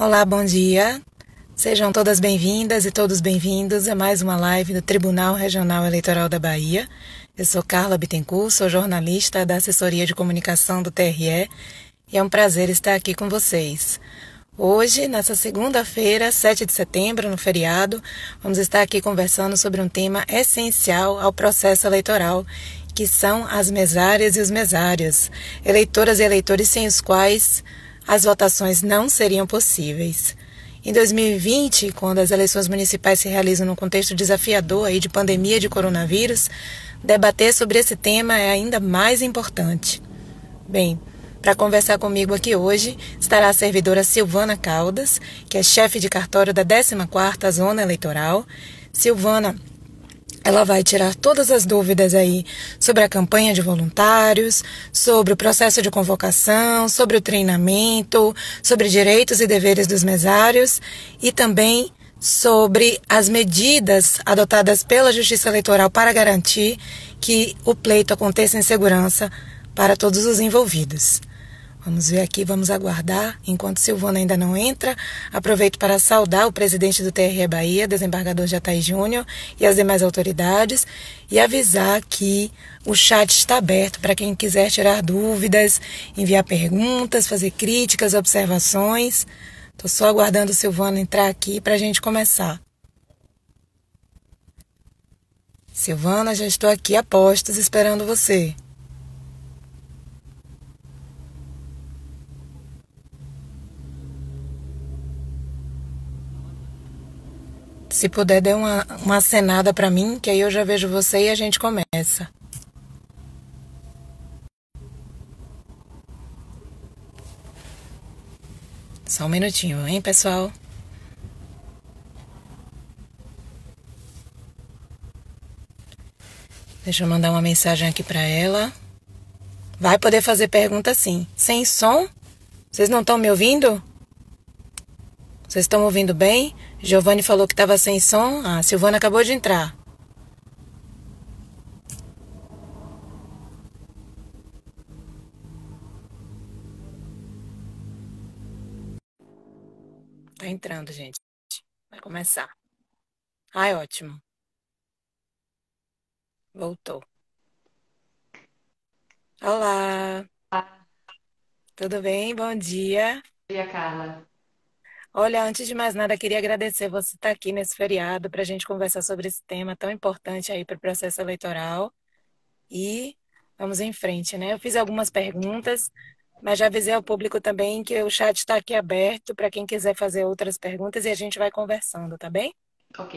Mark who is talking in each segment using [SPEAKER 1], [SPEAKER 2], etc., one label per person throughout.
[SPEAKER 1] Olá, bom dia. Sejam todas bem-vindas e todos bem-vindos a mais uma live do Tribunal Regional Eleitoral da Bahia. Eu sou Carla Bittencourt, sou jornalista da Assessoria de Comunicação do TRE e é um prazer estar aqui com vocês. Hoje, nessa segunda-feira, 7 de setembro, no feriado, vamos estar aqui conversando sobre um tema essencial ao processo eleitoral, que são as mesárias e os mesários, eleitoras e eleitores sem os quais as votações não seriam possíveis. Em 2020, quando as eleições municipais se realizam num contexto desafiador aí de pandemia de coronavírus, debater sobre esse tema é ainda mais importante. Bem, para conversar comigo aqui hoje estará a servidora Silvana Caldas, que é chefe de cartório da 14ª Zona Eleitoral. Silvana, ela vai tirar todas as dúvidas aí sobre a campanha de voluntários, sobre o processo de convocação, sobre o treinamento, sobre direitos e deveres dos mesários e também sobre as medidas adotadas pela Justiça Eleitoral para garantir que o pleito aconteça em segurança para todos os envolvidos. Vamos ver aqui, vamos aguardar. Enquanto Silvana ainda não entra, aproveito para saudar o presidente do TRE Bahia, desembargador Jatahy Júnior, e as demais autoridades, e avisar que o chat está aberto para quem quiser tirar dúvidas, enviar perguntas, fazer críticas, observações. Estou só aguardando Silvana entrar aqui para a gente começar. Silvana, já estou aqui a postos esperando você. Se puder, dê uma acenada para mim, que aí eu já vejo você e a gente começa. Só um minutinho, hein, pessoal? Deixa eu mandar uma mensagem aqui para ela. Vai poder fazer pergunta sim. Sem som? Vocês não estão me ouvindo? Vocês estão ouvindo bem? Giovanni falou que estava sem som. Ah, a Silvana acabou de entrar. Tá entrando, gente. Vai começar. Ai, ótimo. Voltou. Olá, tudo bem? Bom dia.
[SPEAKER 2] Dia, Carla.
[SPEAKER 1] Olha, antes de mais nada, queria agradecer você estar aqui nesse feriado para a gente conversar sobre esse tema tão importante aí para o processo eleitoral. E vamos em frente, né? Eu fiz algumas perguntas, mas já avisei ao público também que o chat está aqui aberto para quem quiser fazer outras perguntas e a gente vai conversando, tá bem?
[SPEAKER 2] Ok.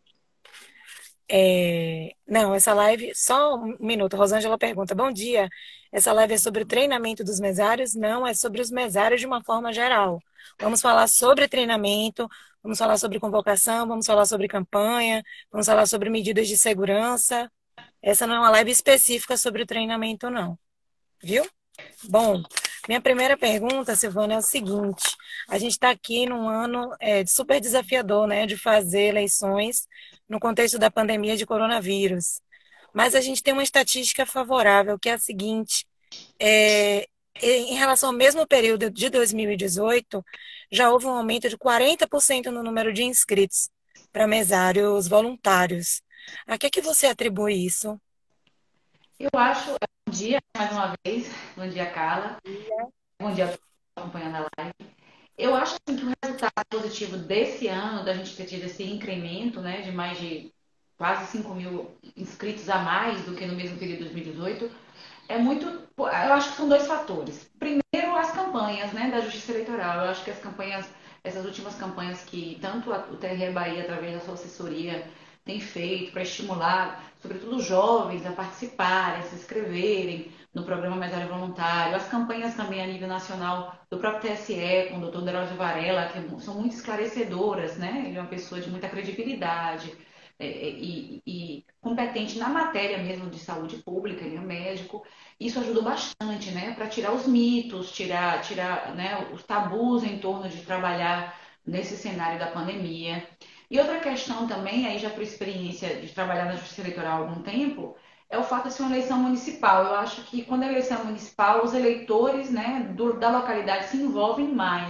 [SPEAKER 1] Não, essa live, só um minuto. Rosângela pergunta: bom dia. Essa live é sobre o treinamento dos mesários? Não, é sobre os mesários de uma forma geral. Vamos falar sobre treinamento, vamos falar sobre convocação, vamos falar sobre campanha, vamos falar sobre medidas de segurança. Essa não é uma live específica sobre o treinamento, não. Viu? Bom, minha primeira pergunta, Silvana, é o seguinte: a gente está aqui num ano super desafiador, né, de fazer eleições no contexto da pandemia de coronavírus. Mas a gente tem uma estatística favorável, que é a seguinte: em relação ao mesmo período de 2018, já houve um aumento de 40% no número de inscritos para mesários voluntários. A que é que você atribui isso?
[SPEAKER 2] Eu acho, bom dia mais uma vez, bom dia, Carla, bom dia a todos que estão acompanhando a live. Eu acho assim, que o resultado positivo desse ano, da gente ter tido esse incremento, né, de mais de quase 5 mil inscritos a mais do que no mesmo período de 2018, é muito. Eu acho que são dois fatores. Primeiro, as campanhas, né, da Justiça Eleitoral. Eu acho que as campanhas, essas últimas campanhas que tanto o TRE Bahia, através da sua assessoria, tem feito para estimular, sobretudo os jovens, a participarem, a se inscreverem no programa Mesário Voluntário. As campanhas também a nível nacional do próprio TSE, com o doutor Drauzio Varela, que são muito esclarecedoras, né? Ele é uma pessoa de muita credibilidade e competente na matéria mesmo de saúde pública, ele é médico. Isso ajudou bastante, né, para tirar os mitos, tirar, né, os tabus em torno de trabalhar nesse cenário da pandemia. E outra questão também, aí já por experiência de trabalhar na Justiça Eleitoral há algum tempo, é o fato de ser uma eleição municipal. Eu acho que quando é eleição municipal, os eleitores, né, da localidade se envolvem mais.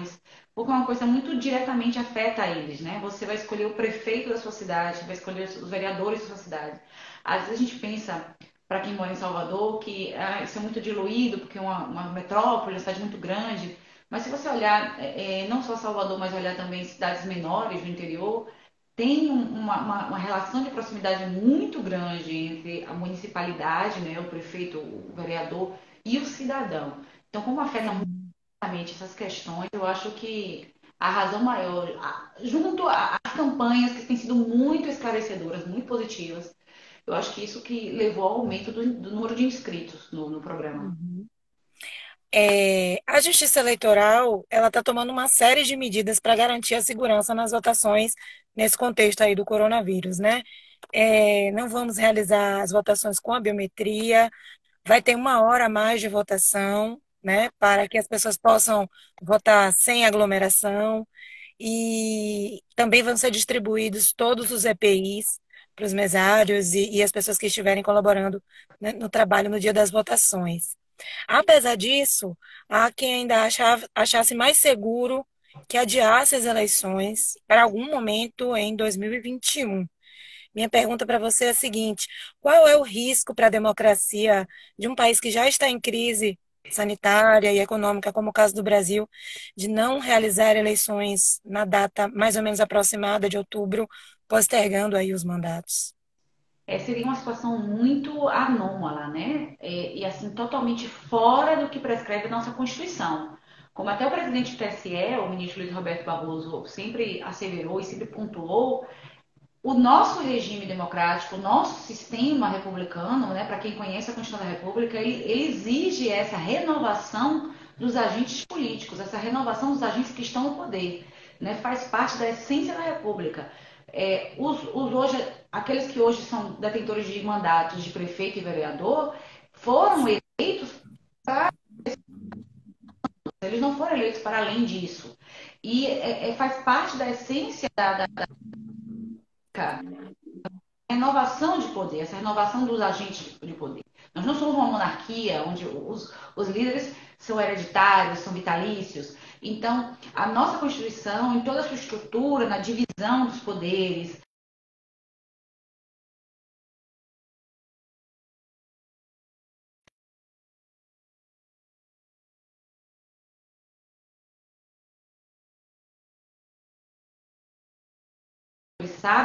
[SPEAKER 2] porque é uma coisa muito diretamente afeta eles, né? Você vai escolher o prefeito da sua cidade, vai escolher os vereadores da sua cidade. Às vezes a gente pensa, para quem mora em Salvador, que isso é muito diluído, porque é uma metrópole, uma cidade muito grande. Mas se você olhar, não só Salvador, mas olhar também cidades menores do interior, tem uma relação de proximidade muito grande entre a municipalidade, né, o prefeito, o vereador e o cidadão. Então, como afeta
[SPEAKER 1] Sim.
[SPEAKER 2] muito essas questões, eu acho que a razão maior, junto às campanhas que têm sido muito esclarecedoras, muito positivas, eu acho que isso que levou ao aumento do número de inscritos no programa.
[SPEAKER 1] Uhum. A Justiça Eleitoral, ela está tomando uma série de medidas para garantir a segurança nas votações nesse contexto aí do coronavírus, né? Não vamos realizar as votações com a biometria, vai ter uma hora a mais de votação, né? Para que as pessoas possam votar sem aglomeração e também vão ser distribuídos todos os EPIs para os mesários e as pessoas que estiverem colaborando, né, no trabalho no dia das votações. Apesar disso, há quem ainda achasse mais seguro que adiasse as eleições para algum momento em 2021. Minha pergunta para você é a seguinte: qual é o risco para a democracia de um país que já está em crise sanitária e econômica, como o caso do Brasil, de não realizar eleições na data mais ou menos aproximada de outubro, postergando aí os mandatos?
[SPEAKER 2] Seria uma situação muito anômala, né? E assim, totalmente fora do que prescreve a nossa Constituição. Como até o presidente do TSE, o ministro Luiz Roberto Barroso, sempre asseverou e sempre pontuou, o nosso regime democrático, o nosso sistema republicano, né, para quem conhece a Constituição da República, ele exige essa renovação dos agentes políticos, essa renovação dos agentes que estão no poder, né, faz parte da essência da República. Hoje, aqueles que hoje são detentores de mandatos de prefeito e vereador foram eleitos para, eles não foram eleitos para além disso. E faz parte da essência da renovação de poder, essa renovação dos agentes de poder. Nós não somos uma monarquia onde os líderes são hereditários, são vitalícios. Então, a nossa Constituição, em toda a sua estrutura, na divisão dos poderes, sabe,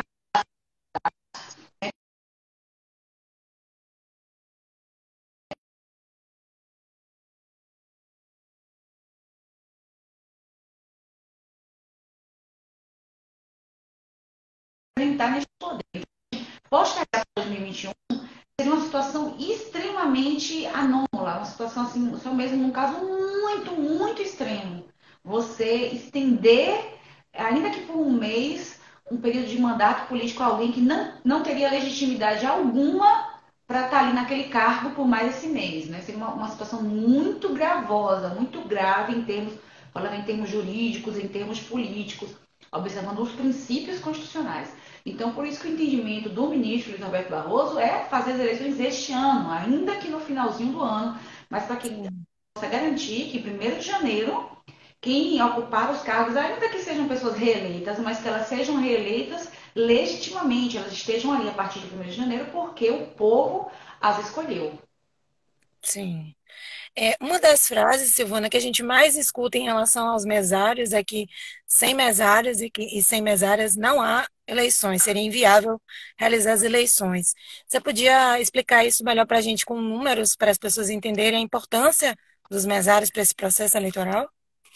[SPEAKER 2] representar neste poder. Pode chegar em 2021, seria uma situação extremamente anômala, uma situação assim, só mesmo num caso muito, muito extremo. Você estender, ainda que por um mês, um período de mandato político a alguém que não teria legitimidade alguma para estar ali naquele cargo por mais esse mês, né? Seria uma situação muito gravosa, muito grave em termos, falando em termos jurídicos, em termos políticos, observando os princípios constitucionais. Então, por isso que o entendimento do ministro Luiz Roberto Barroso é fazer as eleições este ano, ainda que no finalzinho do ano, mas para que
[SPEAKER 1] Sim.
[SPEAKER 2] possa garantir que em 1º de janeiro, quem ocupar os cargos, ainda que sejam pessoas reeleitas, mas que elas sejam reeleitas legitimamente, elas estejam ali a partir de 1º de janeiro, porque o povo as escolheu.
[SPEAKER 1] Sim. Uma das frases, Silvana, que a gente mais escuta em relação aos mesários é que sem mesários e sem mesárias não há eleições, seria inviável realizar as eleições. Você podia explicar isso melhor para a gente com números, para as pessoas entenderem a importância dos mesários para esse processo eleitoral?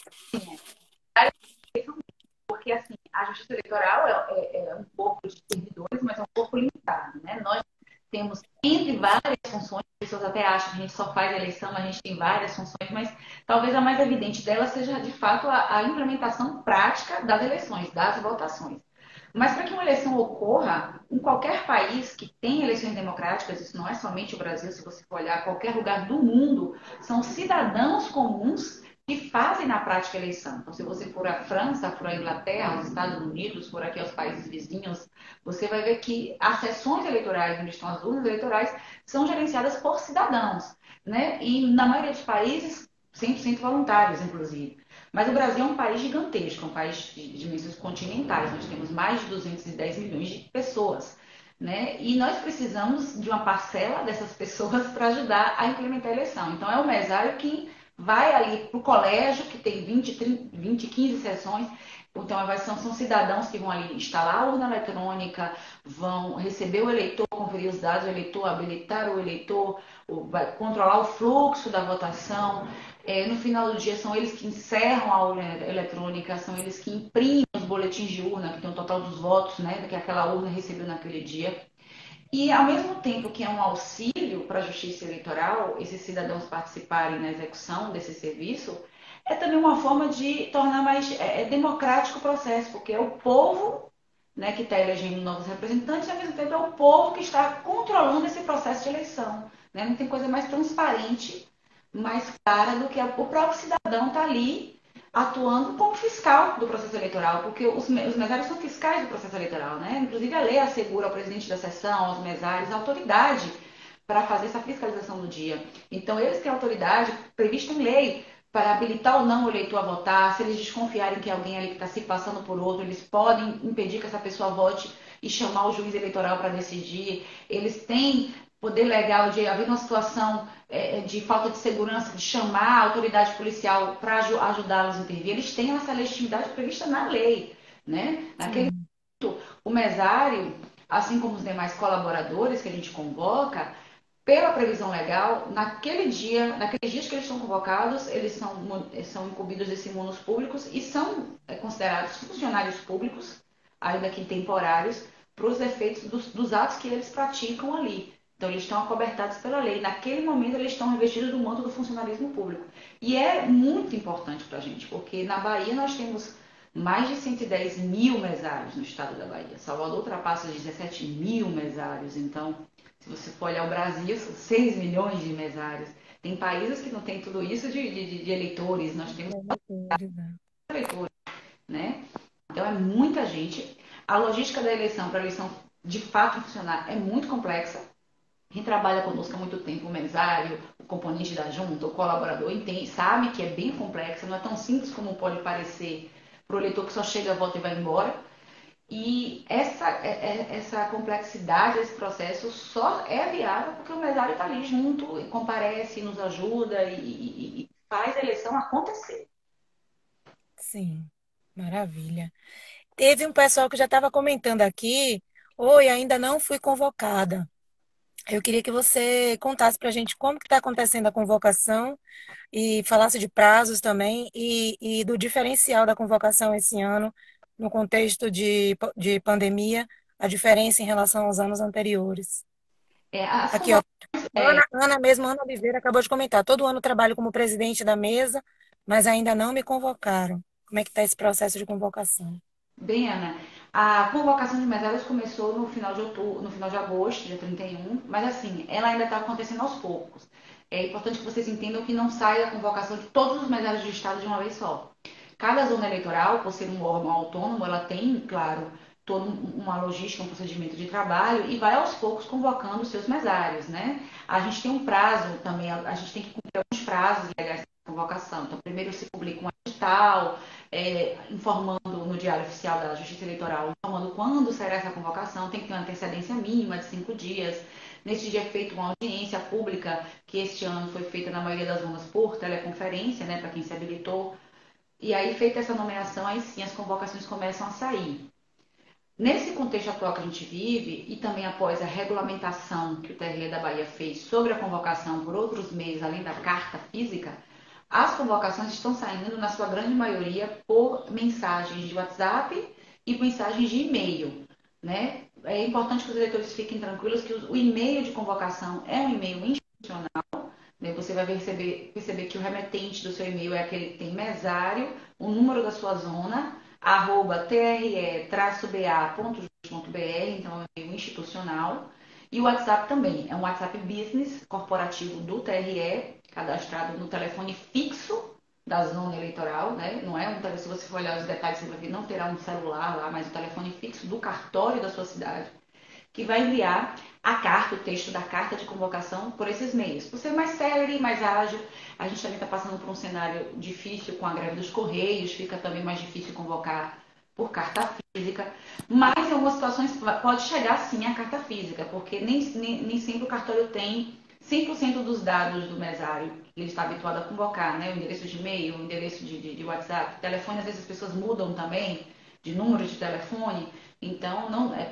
[SPEAKER 2] Porque assim, a justiça eleitoral é um corpo de servidores, mas é um corpo limitado, né? Nós temos entre várias funções, as pessoas até acham que a gente só faz eleição, mas a gente tem várias funções, mas talvez a mais evidente dela seja de fato a implementação prática das eleições, das votações. Mas para que uma eleição ocorra, em qualquer país que tem eleições democráticas, isso não é somente o Brasil, se você for olhar qualquer lugar do mundo, são cidadãos comuns que fazem na prática a eleição. Então, se você for à França, for à Inglaterra, aos Estados Unidos, for aqui aos países vizinhos, você vai ver que as sessões eleitorais, onde estão as urnas eleitorais, são gerenciadas por cidadãos, né? E na maioria dos países, 100% voluntários, inclusive. Mas o Brasil é um país gigantesco, é um país de dimensões continentais. Nós temos mais de 210 milhões de pessoas, né? E nós precisamos de uma parcela dessas pessoas para ajudar a implementar a eleição. Então, é o mesário que vai ali para o colégio, que tem 20, 30, 20, 15 sessões. Então, são cidadãos que vão ali instalar a urna eletrônica, vão receber o eleitor, conferir os dados do eleitor, habilitar o eleitor, vai controlar o fluxo da votação. No final do dia, são eles que encerram a urna eletrônica, são eles que imprimem os boletins de urna, que tem o total dos votos, né, que aquela urna recebeu naquele dia. E, ao mesmo tempo que é um auxílio para a justiça eleitoral, esses cidadãos participarem na execução desse serviço, é também uma forma de tornar mais democrático o processo, porque é o povo, né, que está elegendo novos representantes, e, ao mesmo tempo, é o povo que está controlando esse processo de eleição. Né? Não tem coisa mais transparente, mais clara do que o próprio cidadão está ali atuando como fiscal do processo eleitoral, porque os mesários são fiscais do processo eleitoral, né? Inclusive a lei assegura ao presidente da sessão, aos mesários, a autoridade para fazer essa fiscalização do dia. Então, eles têm autoridade prevista em lei para habilitar ou não o eleitor a votar. Se eles desconfiarem que alguém ali está se passando por outro, eles podem impedir que essa pessoa vote e chamar o juiz eleitoral para decidir. Eles têm poder legal de haver uma situação de falta de segurança, de chamar a autoridade policial para ajudá-los a intervir. Eles têm essa legitimidade prevista na lei. Né? Naquele
[SPEAKER 1] Sim.
[SPEAKER 2] momento, o mesário, assim como os demais colaboradores que a gente convoca, pela previsão legal, naqueles dias que eles estão convocados, eles são incumbidos de simulos públicos e são considerados funcionários públicos, ainda que temporários, para os efeitos dos atos que eles praticam ali. Então, eles estão acobertados pela lei. Naquele momento, eles estão revestidos do manto do funcionalismo público. E é muito importante para a gente, porque na Bahia nós temos mais de 110 mil mesários no estado da Bahia. Salvador ultrapassa os 17 mil mesários. Então, se você for olhar o Brasil, são 6 milhões de mesários. Tem países que não tem tudo isso de eleitores. Nós temos eleitores, né? Então, é muita gente. A logística da eleição, para a eleição de fato funcionar, é muito complexa. Quem trabalha conosco há muito tempo, o mesário, o componente da junta, o colaborador, entende, sabe que é bem complexa, não é tão simples como pode parecer para o eleitor que só chega, vota e vai embora. E essa complexidade desse processo só é viável porque o mesário está ali junto, e comparece, nos ajuda e faz a eleição acontecer.
[SPEAKER 1] Sim, maravilha. Teve um pessoal que já estava comentando aqui, oi, ainda não fui convocada. Eu queria que você contasse para a gente como que está acontecendo a convocação e falasse de prazos também e do diferencial da convocação esse ano no contexto de pandemia, a diferença em relação aos anos anteriores.
[SPEAKER 2] As
[SPEAKER 1] Aqui, ó,
[SPEAKER 2] convocações,
[SPEAKER 1] Ana Oliveira acabou de comentar, todo ano trabalho como presidente da mesa, mas ainda não me convocaram. Como é que está esse processo de convocação?
[SPEAKER 2] bem, Ana, a convocação de mesários começou no final de outubro, no final de agosto, dia 31, mas assim, ela ainda está acontecendo aos poucos. É importante que vocês entendam que não sai a convocação de todos os mesários do Estado de uma vez só. Cada zona eleitoral, por ser um órgão autônomo, ela tem, claro, toda uma logística, um procedimento de trabalho e vai aos poucos convocando os seus mesários, né? A gente tem um prazo também, a gente tem que cumprir alguns prazos legais de convocação. Então, primeiro se publica um edital, informando no Diário Oficial da Justiça Eleitoral, informando quando será essa convocação, tem que ter uma antecedência mínima de 5 dias. Nesse dia é feita uma audiência pública, que este ano foi feita na maioria das zonas por teleconferência, né, para quem se habilitou. E aí, feita essa nomeação, aí sim as convocações começam a sair. Nesse contexto atual que a gente vive, e também após a regulamentação que o TRE da Bahia fez sobre a convocação por outros meios, além da carta física, as convocações estão saindo, na sua grande maioria, por mensagens de WhatsApp e mensagens de e-mail. Né? É importante que os eleitores fiquem tranquilos que o e-mail de convocação é um e-mail institucional. Né? Você vai perceber que o remetente do seu e-mail é aquele que tem mesário, o número da sua zona, @tre-ba.jus.br, então é um e-mail institucional. E o WhatsApp também, é um WhatsApp Business corporativo do TRE, cadastrado no telefone fixo da zona eleitoral, né? Não é um telefone, se você for olhar os detalhes, você vai ver, não terá um celular lá, mas o telefone fixo do cartório da sua cidade. que vai enviar a carta, o texto da carta de convocação por esses meios. Por ser mais célere e mais ágil, a gente também está passando por um cenário difícil com a greve dos Correios, fica também mais difícil convocar por carta física, mas em algumas situações pode chegar sim a carta física, porque nem sempre o cartório tem 100% dos dados do mesário que ele está habituado a convocar, né? O endereço de e-mail, o endereço de WhatsApp, telefone, às vezes as pessoas mudam também de número de telefone, então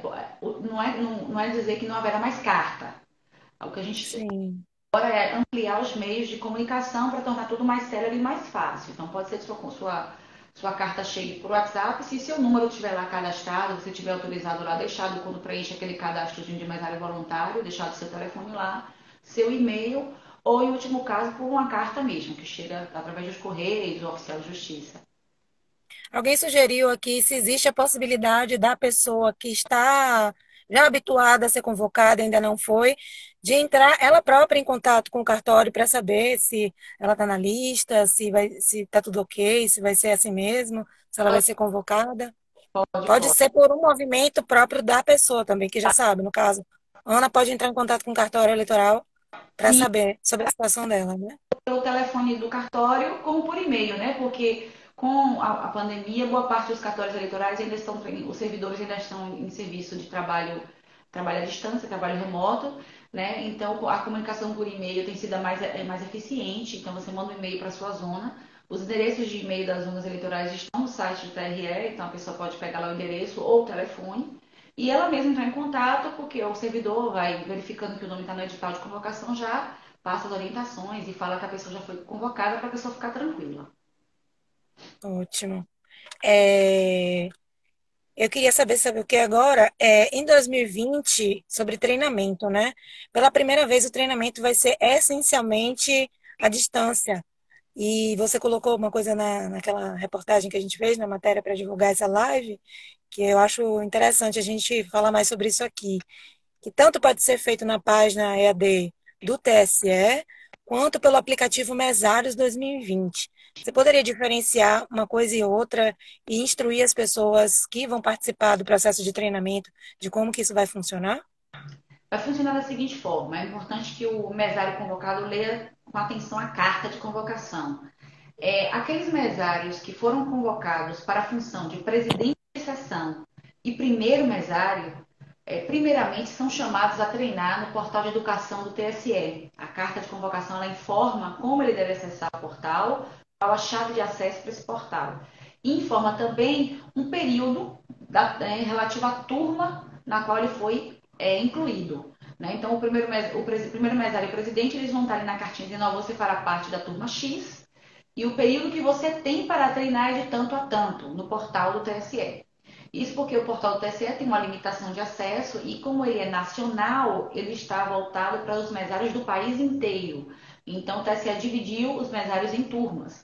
[SPEAKER 2] não é dizer que não haverá mais carta. O que a gente
[SPEAKER 1] Sim.
[SPEAKER 2] agora é ampliar os meios de comunicação para tornar tudo mais célere e mais fácil. Então pode ser que sua carta chegue por WhatsApp, se seu número estiver lá cadastrado, você tiver autorizado lá, deixado quando preenche aquele cadastrozinho de mesário voluntário, deixado seu telefone lá, seu e-mail, ou em último caso por uma carta mesmo, que chega através dos Correios, ou oficial de justiça.
[SPEAKER 1] Alguém sugeriu aqui se existe a possibilidade da pessoa que está já habituada a ser convocada, ainda não foi, de entrar ela própria em contato com o cartório para saber se ela está na lista, se está tudo ok, se vai ser assim mesmo, se ela vai ser convocada. Pode
[SPEAKER 2] Pode.
[SPEAKER 1] ser por um movimento próprio da pessoa também, que já sabe, no caso. Ana pode entrar em contato com o cartório eleitoral para
[SPEAKER 2] Sim,
[SPEAKER 1] saber sobre a situação dela, né?
[SPEAKER 2] pelo telefone do cartório, como por e-mail, né? Porque com a pandemia, boa parte dos cartórios eleitorais ainda estão, os servidores ainda estão em serviço de trabalho à distância, trabalho remoto, né? Então a comunicação por e-mail tem sido mais eficiente. Então você manda um e-mail para a sua zona. Os endereços de e-mail das zonas eleitorais estão no site do TRE, então a pessoa pode pegar lá o endereço ou o telefone e ela mesma entrar em contato, porque o servidor vai verificando que o nome está no edital de convocação já passa as orientações e fala que a pessoa já foi convocada para a pessoa ficar tranquila.
[SPEAKER 1] Ótimo. É, eu queria saber, sabe o que agora? Em 2020, sobre treinamento, né? Pela primeira vez, o treinamento vai ser essencialmente à distância. E você colocou uma coisa naquela reportagem que a gente fez, na matéria para divulgar essa live, que eu acho interessante a gente falar mais sobre isso aqui. Que tanto pode ser feito na página EAD do TSE, quanto pelo aplicativo Mesários 2020. Você poderia diferenciar uma coisa e outra e instruir as pessoas que vão participar do processo de treinamento de como que isso vai funcionar?
[SPEAKER 2] Vai funcionar da seguinte forma: é importante que o mesário convocado leia com atenção a carta de convocação. Aqueles mesários que foram convocados para a função de presidente de sessão e primeiro mesário, primeiramente são chamados a treinar no portal de educação do TSE. A carta de convocação ela informa como ele deve acessar o portal, qual a chave de acesso para esse portal. E informa também um período relativo à turma na qual ele foi incluído. Né? Então, primeiro mesário e o presidente eles vão estar ali na cartinha dizendo: ó, você fará parte da turma X e o período que você tem para treinar é de tanto a tanto no portal do TSE. Isso porque o portal do TSE tem uma limitação de acesso e, como ele é nacional, ele está voltado para os mesários do país inteiro. Então, o TSE dividiu os mesários em turmas.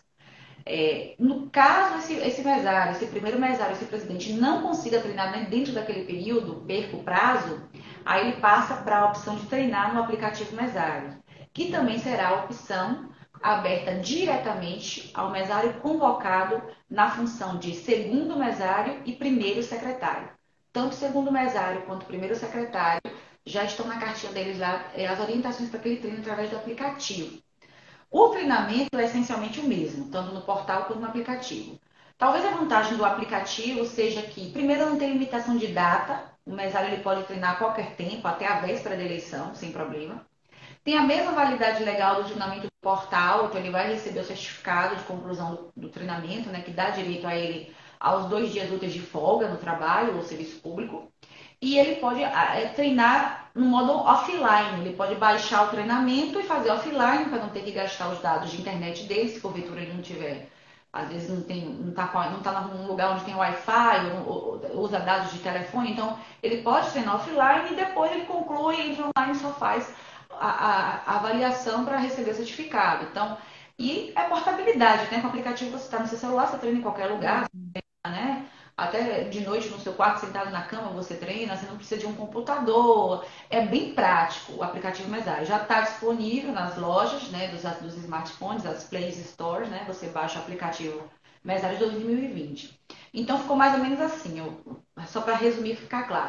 [SPEAKER 2] No caso, esse mesário, esse primeiro mesário, esse presidente não consiga treinar dentro daquele período, perca o prazo, aí ele passa para a opção de treinar no aplicativo mesário, que também será a opção aberta diretamente ao mesário convocado na função de segundo mesário e primeiro secretário. Tanto o segundo mesário quanto o primeiro secretário já estão na cartinha deles lá as orientações para aquele treino através do aplicativo. O treinamento é essencialmente o mesmo, tanto no portal quanto no aplicativo. Talvez a vantagem do aplicativo seja que, primeiro, não tem limitação de data, o mesário ele pode treinar a qualquer tempo, até a véspera da eleição, sem problema. Tem a mesma validade legal do treinamento do portal, então ele vai receber o certificado de conclusão do treinamento, né, que dá direito a ele aos 2 dias úteis de folga no trabalho ou serviço público. E ele pode treinar no modo offline, ele pode baixar o treinamento e fazer offline para não ter que gastar os dados de internet dele, se porventura ele não tiver. Às vezes não está num lugar onde tem Wi-Fi, ou usa dados de telefone, então ele pode treinar offline e depois ele conclui, entra online e só faz a avaliação para receber o certificado. Então, e é portabilidade, né? Com o aplicativo você está no seu celular, você treina em qualquer lugar, né? Até de noite no seu quarto, sentado na cama, você treina, você não precisa de um computador. É bem prático o aplicativo Mesário. Já está disponível nas lojas, né, dos smartphones, as Play Stores, né? Você baixa o aplicativo Mesário 2020. Então ficou mais ou menos assim, só para resumir e ficar claro.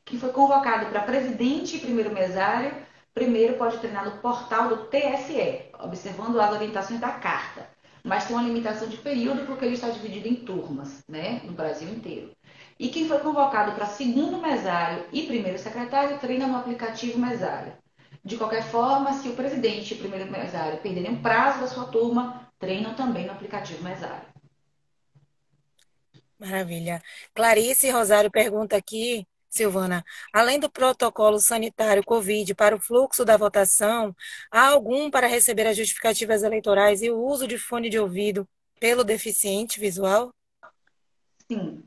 [SPEAKER 2] Quem foi convocado para presidente e primeiro mesário, primeiro pode treinar no portal do TSE, observando as orientações da carta. Mas tem uma limitação de período porque ele está dividido em turmas, né, no Brasil inteiro. E quem foi convocado para segundo mesário e primeiro secretário treina no aplicativo Mesário. De qualquer forma, se o presidente e o primeiro mesário perderem o prazo da sua turma, treinam também no aplicativo Mesário.
[SPEAKER 1] Maravilha. Clarice Rosário pergunta aqui, Silvana, além do protocolo sanitário Covid para o fluxo da votação, há algum para receber as justificativas eleitorais e o uso de fone de ouvido pelo deficiente visual?
[SPEAKER 2] Sim,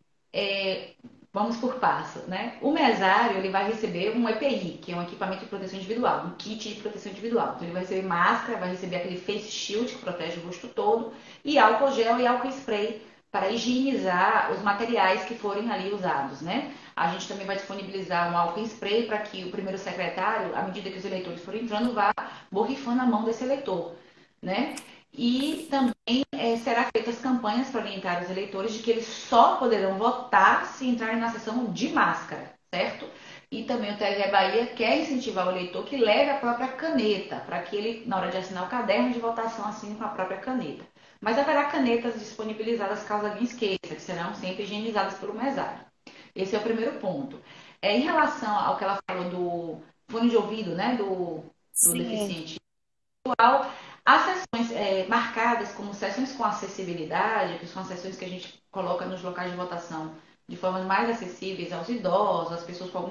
[SPEAKER 2] vamos por passo, né? O mesário ele vai receber um EPI, que é um equipamento de proteção individual, um kit de proteção individual. Então ele vai receber máscara, vai receber aquele face shield que protege o rosto todo e álcool gel e álcool spray para higienizar os materiais que forem ali usados, né? A gente também vai disponibilizar um álcool spray para que o primeiro secretário, à medida que os eleitores forem entrando, vá borrifando a mão desse eleitor, né? E também será feitas campanhas para orientar os eleitores de que eles só poderão votar se entrarem na sessão de máscara, certo? E também o TRE Bahia quer incentivar o eleitor que leve a própria caneta, para que ele, na hora de assinar o caderno de votação, assine com a própria caneta. Mas haverá canetas disponibilizadas caso alguém esqueça, que serão sempre higienizadas pelo mesário. Esse é o primeiro ponto. Em relação ao que ela falou do fone de ouvido, né, do
[SPEAKER 1] Sim.
[SPEAKER 2] deficiente visual, as sessões marcadas como sessões com acessibilidade, que são as sessões que a gente coloca nos locais de votação de formas mais acessíveis aos idosos, às pessoas com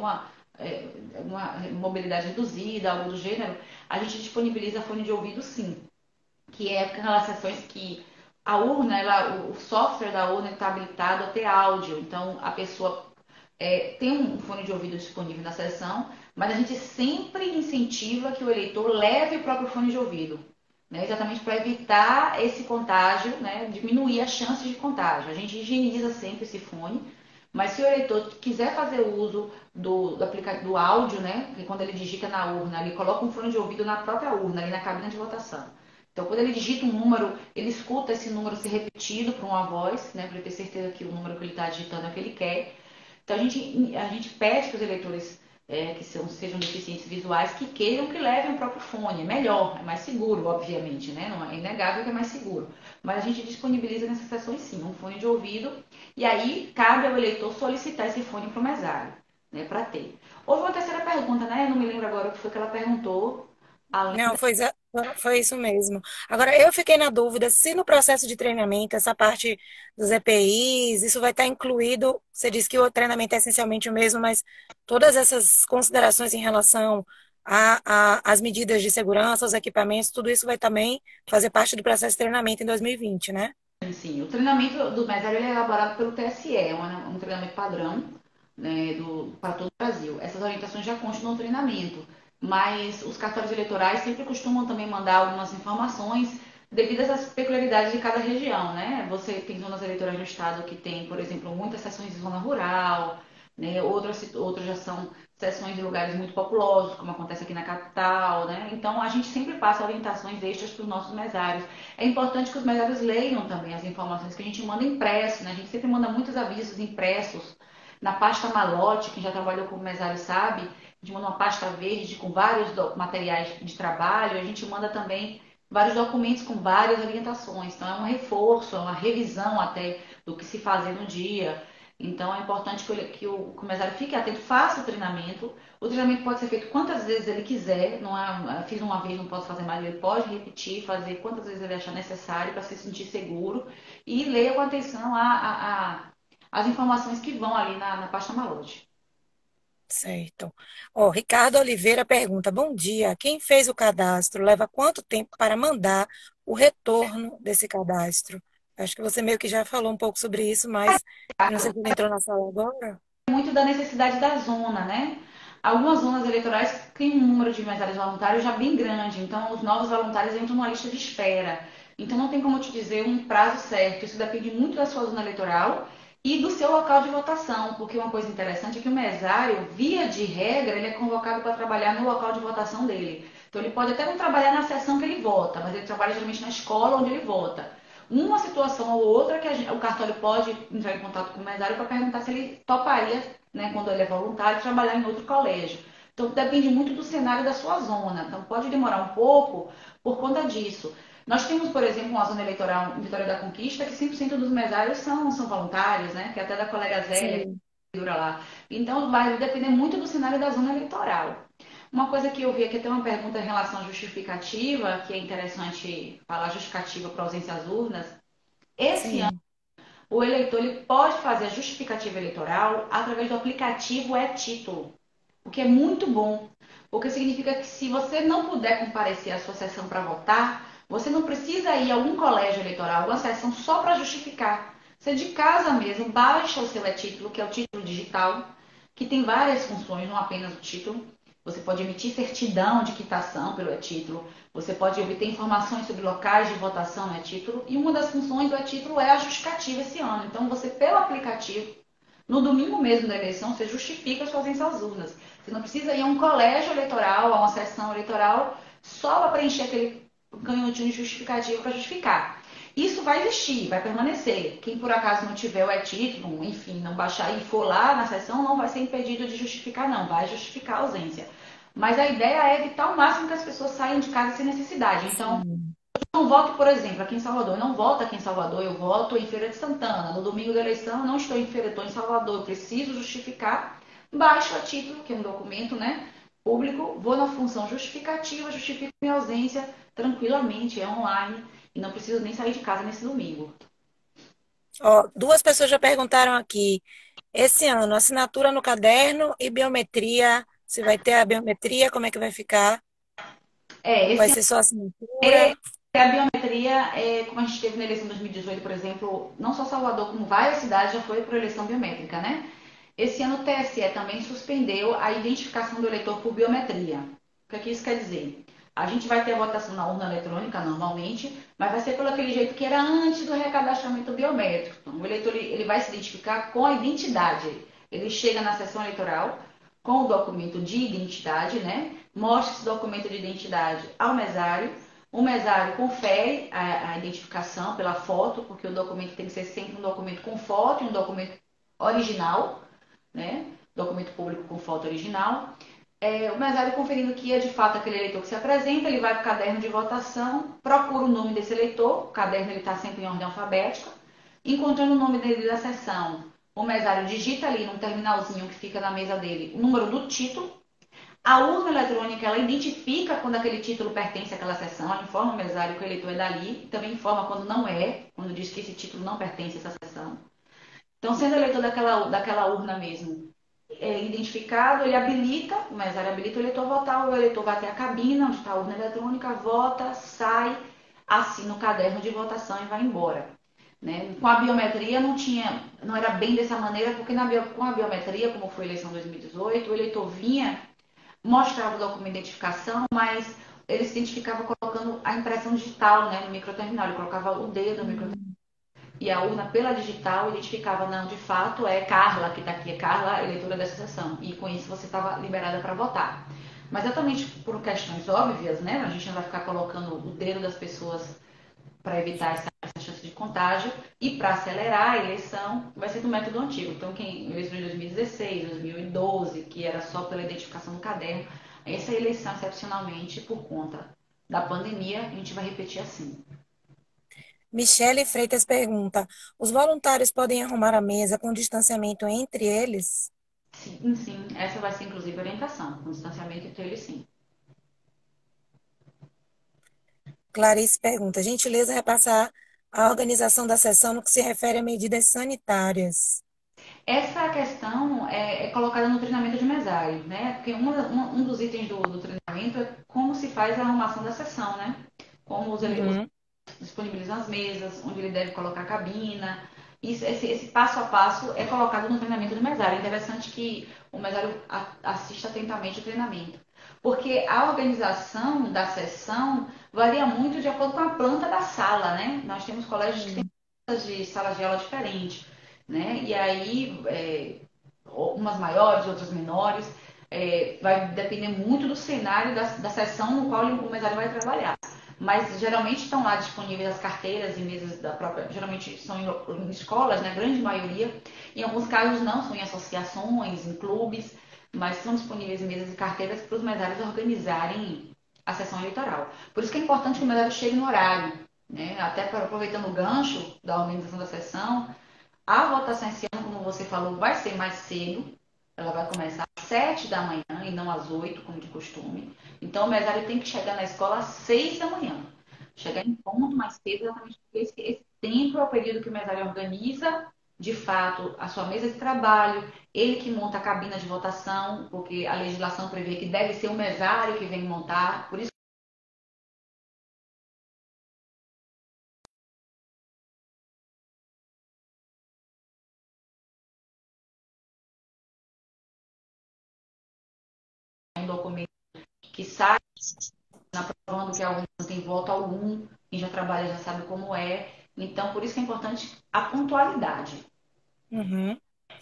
[SPEAKER 2] alguma mobilidade reduzida, algo do gênero, a gente disponibiliza fone de ouvido sim, que é aquelas sessões que a urna, o software da urna está habilitado a ter áudio, então a pessoa tem um fone de ouvido disponível na sessão, mas a gente sempre incentiva que o eleitor leve o próprio fone de ouvido, né, exatamente para evitar esse contágio, né, diminuir as chances de contágio. A gente higieniza sempre esse fone, mas se o eleitor quiser fazer uso do áudio, né, que quando ele digita na urna, ele coloca um fone de ouvido na própria urna, ali na cabina de votação. Então, quando ele digita um número, ele escuta esse número ser repetido por uma voz, né, para ele ter certeza que o número que ele está digitando é o que ele quer. Então, a gente pede que os eleitores que sejam deficientes visuais que queiram que levem o próprio fone. É melhor, é mais seguro, obviamente, né? Não é inegável que é mais seguro. Mas a gente disponibiliza nessas sessões, sim, um fone de ouvido. E aí, cabe ao eleitor solicitar esse fone para o mesário, né? Para ter. Houve uma terceira pergunta, né? Eu não me lembro agora o que foi que ela perguntou. Além
[SPEAKER 1] Não, foi isso mesmo. Agora, eu fiquei na dúvida se no processo de treinamento, essa parte dos EPIs, isso vai estar incluído. Você disse que o treinamento é essencialmente o mesmo, mas todas essas considerações em relação às medidas de segurança, os equipamentos, tudo isso vai também fazer parte do processo de treinamento em 2020, né?
[SPEAKER 2] sim, o treinamento do mesário ele é elaborado pelo TSE, é um treinamento padrão, né, para todo o Brasil. Essas orientações já constam no treinamento, mas os cartórios eleitorais sempre costumam também mandar algumas informações devidas às peculiaridades de cada região, né? Você tem zonas eleitorais no estado que tem, por exemplo, muitas sessões de zona rural, né? Outras já são sessões em lugares muito populosos, como acontece aqui na capital, né? Então a gente sempre passa orientações extras para os nossos mesários. É importante que os mesários leiam também as informações que a gente manda impresso, né? A gente sempre manda muitos avisos impressos na pasta malote, quem já trabalhou como mesário sabe, a gente manda uma pasta verde com vários materiais de trabalho, a gente manda também vários documentos com várias orientações. Então é um reforço, é uma revisão até do que se fazer no dia. Então é importante que o mesário fique atento, faça o treinamento. O treinamento pode ser feito quantas vezes ele quiser, não é, fiz uma vez, não posso fazer mais, ele pode repetir, fazer quantas vezes ele achar necessário para se sentir seguro e leia com atenção as informações que vão ali na pasta Malote.
[SPEAKER 1] Certo. Ó, Ricardo Oliveira pergunta: Bom dia, quem fez o cadastro leva quanto tempo para mandar o retorno desse cadastro? Acho que você meio que já falou um pouco sobre isso, mas eu não sei se ele entrou na sala agora.
[SPEAKER 2] Muito da necessidade da zona, né? Algumas zonas eleitorais têm um número de mesários voluntários já bem grande, então os novos voluntários entram numa lista de espera. Então não tem como te dizer um prazo certo, isso depende muito da sua zona eleitoral e do seu local de votação, porque uma coisa interessante é que o mesário, via de regra, ele é convocado para trabalhar no local de votação dele. Então ele pode até não trabalhar na sessão que ele vota, mas ele trabalha geralmente na escola onde ele vota. uma situação ou outra que o cartório pode entrar em contato com o mesário para perguntar se ele toparia, né, quando ele é voluntário, trabalhar em outro colégio. Então depende muito do cenário da sua zona. Então pode demorar um pouco por conta disso. Nós temos, por exemplo, uma zona eleitoral em Vitória da Conquista que 100% dos mesários são voluntários, né? Que é até da colega Zélia,
[SPEAKER 1] Sim,
[SPEAKER 2] que dura lá. Então vai depender muito do cenário da zona eleitoral. Uma coisa que eu vi aqui, tem uma pergunta em relação à justificativa, que é interessante falar justificativa para ausência às urnas. Esse ano,
[SPEAKER 1] sim.
[SPEAKER 2] o eleitor ele pode fazer a justificativa eleitoral através do aplicativo e-Título, o que é muito bom, porque significa que se você não puder comparecer à sua sessão para votar, você não precisa ir a algum colégio eleitoral, alguma sessão só para justificar. Você de casa mesmo baixa o seu e-Título, que é o título digital, que tem várias funções, não apenas o título. Você pode emitir certidão de quitação pelo e-Título, você pode obter informações sobre locais de votação no e-Título, e uma das funções do e-Título é a justificativa esse ano. Então, você, pelo aplicativo, no domingo mesmo da eleição, você justifica as suas ausência às urnas. Você não precisa ir a um colégio eleitoral, a uma sessão eleitoral, só para preencher aquele canhotinho de justificativo para justificar. Isso vai existir, vai permanecer. Quem por acaso não tiver o e-título, enfim, não baixar e for lá na sessão, não vai ser impedido de justificar, não. Vai justificar a ausência. Mas a ideia é evitar ao máximo que as pessoas saiam de casa sem necessidade. Então,
[SPEAKER 1] Sim.
[SPEAKER 2] eu não voto, por exemplo, aqui em Salvador. Eu não voto aqui em Salvador, eu voto em Feira de Santana. No domingo da eleição, eu não estou em Feira, estou em Salvador. Eu preciso justificar. Baixo a título, que é um documento, né, público. Vou na função justificativa, justifico minha ausência tranquilamente, é online. E não preciso nem sair de casa nesse domingo.
[SPEAKER 1] Ó, duas pessoas já perguntaram aqui. Esse ano, assinatura no caderno e biometria. Se vai ter a biometria, como é que vai ficar?
[SPEAKER 2] É,
[SPEAKER 1] Ou vai
[SPEAKER 2] esse
[SPEAKER 1] ser só
[SPEAKER 2] é
[SPEAKER 1] assinatura?
[SPEAKER 2] a biometria, como a gente teve na eleição de 2018, por exemplo, não só Salvador, como várias cidades já foi para eleição biométrica, né? Esse ano o TSE também suspendeu a identificação do eleitor por biometria. O que é que isso quer dizer? A gente vai ter a votação na urna eletrônica normalmente, mas vai ser pelo aquele jeito que era antes do recadastramento biométrico. Então, o eleitor ele vai se identificar com a identidade. Ele chega na sessão eleitoral com o documento de identidade, né? Mostra esse documento de identidade ao mesário. O mesário confere a identificação pela foto, porque o documento tem que ser sempre um documento com foto e um documento original, né? Documento público com foto original. O mesário conferindo que é de fato aquele eleitor que se apresenta, ele vai para o caderno de votação, procura o nome desse eleitor, o caderno está sempre em ordem alfabética, encontrando o nome dele da sessão, o mesário digita ali num terminalzinho que fica na mesa dele o número do título. A urna eletrônica, ela identifica quando aquele título pertence àquela sessão, ela informa o mesário que o eleitor é dali, e também informa quando não é, quando diz que esse título não pertence a essa sessão. Então, sendo eleitor daquela urna mesmo, identificado, ele habilita, o mesário habilita o eleitor a votar, o eleitor vai até a cabina, onde está a urna eletrônica, vota, sai, assina o caderno de votação e vai embora. Né? Com a biometria não era bem dessa maneira, porque com a biometria, como foi a eleição 2018, o eleitor vinha, mostrava o documento de identificação, mas ele se identificava colocando a impressão digital, né, no microterminal, ele colocava o dedo no microterminal. E a urna, pela digital, identificava, não, de fato, é Carla que está aqui, é Carla, eleitora dessa sessão. E com isso você estava liberada para votar. Mas exatamente por questões óbvias, né? A gente não vai ficar colocando o dedo das pessoas para evitar essa chance de contágio. E para acelerar a eleição, vai ser do método antigo. Então, quem eleição de 2016, 2012, que era só pela identificação do caderno, essa eleição, excepcionalmente, por conta da pandemia, a gente vai repetir assim.
[SPEAKER 1] Michele Freitas pergunta: os voluntários podem arrumar a mesa com distanciamento entre eles?
[SPEAKER 2] Sim, sim. Essa vai ser, inclusive, a orientação, com distanciamento entre eles, sim.
[SPEAKER 1] Clarice pergunta: gentileza repassar a organização da sessão no que se refere a medidas sanitárias.
[SPEAKER 2] Essa questão é colocada no treinamento de mesário, né? Porque um dos itens do treinamento é como se faz a arrumação da sessão, né? Como os
[SPEAKER 1] Uhum.
[SPEAKER 2] disponibilizam as mesas, onde ele deve colocar a cabina. Esse passo a passo é colocado no treinamento do mesário. É interessante que o mesário assista atentamente o treinamento. Porque a organização da sessão varia muito de acordo com a planta da sala, né? Nós temos colégios que têm
[SPEAKER 1] Sim.
[SPEAKER 2] plantas de sala de aula diferentes, né? E aí, umas maiores, outras menores, vai depender muito do cenário da sessão no qual o mesário vai trabalhar. mas geralmente estão lá disponíveis as carteiras e mesas da própria, geralmente são em escolas, na grande maioria. Em alguns casos não, são em associações, em clubes, mas são disponíveis mesas e carteiras para os mesários organizarem a sessão eleitoral. Por isso que é importante que o mesário chegue no horário, né? Até aproveitando o gancho da organização da sessão, a votação esse ano, como você falou, vai ser mais cedo. Ela vai começar às 7 da manhã e não às 8, como de costume. Então, o mesário tem que chegar na escola às 6 da manhã. Chegar em ponto mais cedo, exatamente porque esse tempo é o período que o mesário organiza, de fato, a sua mesa de trabalho, ele que monta a cabina de votação, porque a legislação prevê que deve ser o mesário que vem montar. Por isso, é um documento que sai provando que a urna não tem voto algum, quem já trabalha já sabe como é. Então, por isso que é importante a pontualidade.
[SPEAKER 1] Uhum.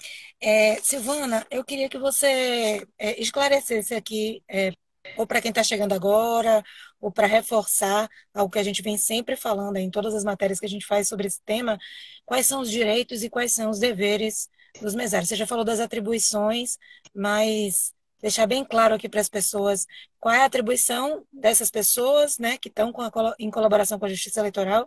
[SPEAKER 1] Silvana, eu queria que você esclarecesse aqui, ou para quem está chegando agora, ou para reforçar algo que a gente vem sempre falando em todas as matérias que a gente faz sobre esse tema, quais são os direitos e quais são os deveres dos mesários. Você já falou das atribuições, mas deixar bem claro aqui para as pessoas qual é a atribuição dessas pessoas, né, que estão em colaboração com a Justiça Eleitoral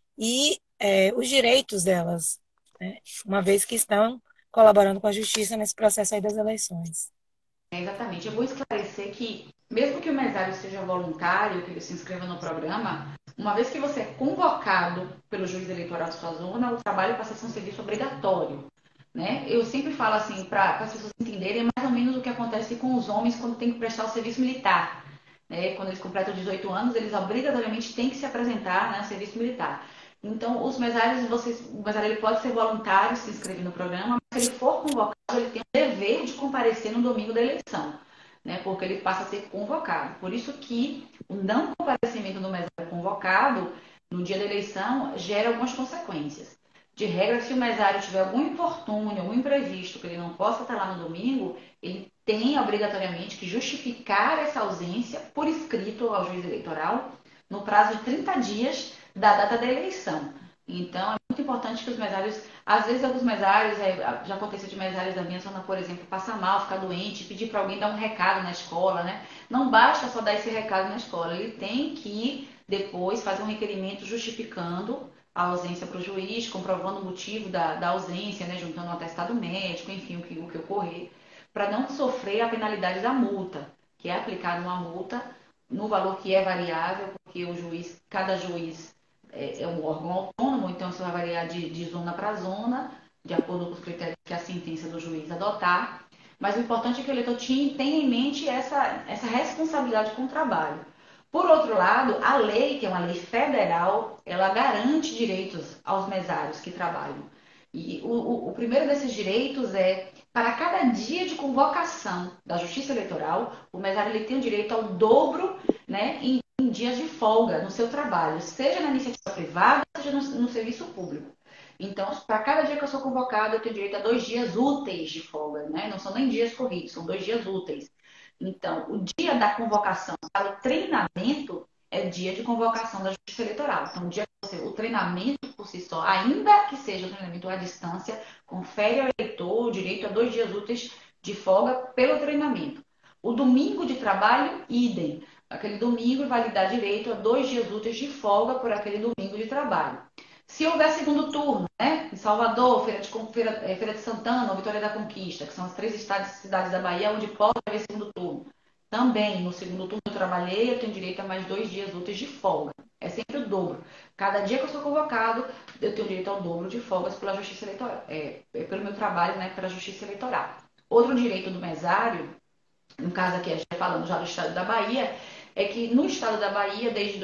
[SPEAKER 1] e os direitos delas, né, uma vez que estão colaborando com a justiça nesse processo aí das eleições.
[SPEAKER 2] Exatamente. Eu vou esclarecer que, mesmo que o mesário seja voluntário, que ele se inscreva no programa, uma vez que você é convocado pelo juiz eleitoral de sua zona, o trabalho passa a ser um serviço obrigatório. Né? Eu sempre falo assim, para as pessoas entenderem mais ou menos o que acontece com os homens quando tem que prestar o serviço militar. Né? Quando eles completam 18 anos, eles obrigatoriamente têm que se apresentar, né, ao serviço militar. Então, os mesários, o mesário ele pode ser voluntário, se inscrever no programa, mas se ele for convocado, ele tem o dever de comparecer no domingo da eleição, né? Porque ele passa a ser convocado. Por isso que o não comparecimento do mesário convocado no dia da eleição gera algumas consequências. De regra, se o mesário tiver algum infortúnio, algum imprevisto, que ele não possa estar lá no domingo, ele tem obrigatoriamente que justificar essa ausência por escrito ao juiz eleitoral no prazo de 30 dias da data da eleição. Então, é muito importante que os mesários, às vezes alguns mesários, já aconteceu de mesários da minha zona, por exemplo, passar mal, ficar doente, pedir para alguém dar um recado na escola, né? Não basta só dar esse recado na escola, ele tem que depois fazer um requerimento justificando a ausência para o juiz, comprovando o motivo da ausência, né? Juntando um atestado médico, enfim, o que ocorrer, para não sofrer a penalidade da multa, que é aplicada uma multa no valor que é variável, porque o juiz, cada juiz é um órgão autônomo, então isso vai variar de zona para zona, de acordo com os critérios que a sentença do juiz adotar. Mas o importante é que o eleitor tenha em mente essa responsabilidade com o trabalho. Por outro lado, a lei, que é uma lei federal, ela garante direitos aos mesários que trabalham. E o primeiro desses direitos é, para cada dia de convocação da Justiça Eleitoral, o mesário ele tem o direito ao dobro, né, em dias de folga no seu trabalho, seja na iniciativa privada, seja no serviço público. Então, para cada dia que eu sou convocada, eu tenho direito a 2 dias úteis de folga, né? Não são nem dias corridos, são 2 dias úteis. Então, o dia da convocação para o treinamento é dia de convocação da Justiça Eleitoral. Então, o treinamento por si só, ainda que seja um treinamento à distância, confere ao eleitor o direito a 2 dias úteis de folga pelo treinamento. O domingo de trabalho, idem. Aquele domingo vai lhe dar direito a 2 dias úteis de folga por aquele domingo de trabalho. Se houver segundo turno, né, em Salvador, Feira de Santana ou Vitória da Conquista, que são as 3 cidades da Bahia onde pode haver segundo turno, também no segundo turno eu trabalhei, eu tenho direito a mais 2 dias úteis de folga. É sempre o dobro. Cada dia que eu sou convocado, eu tenho direito ao dobro de folgas pela Justiça Eleitoral, pelo meu trabalho, né, pela Justiça Eleitoral. Outro direito do mesário, no caso aqui a gente está falando já do estado da Bahia, é que no estado da Bahia, desde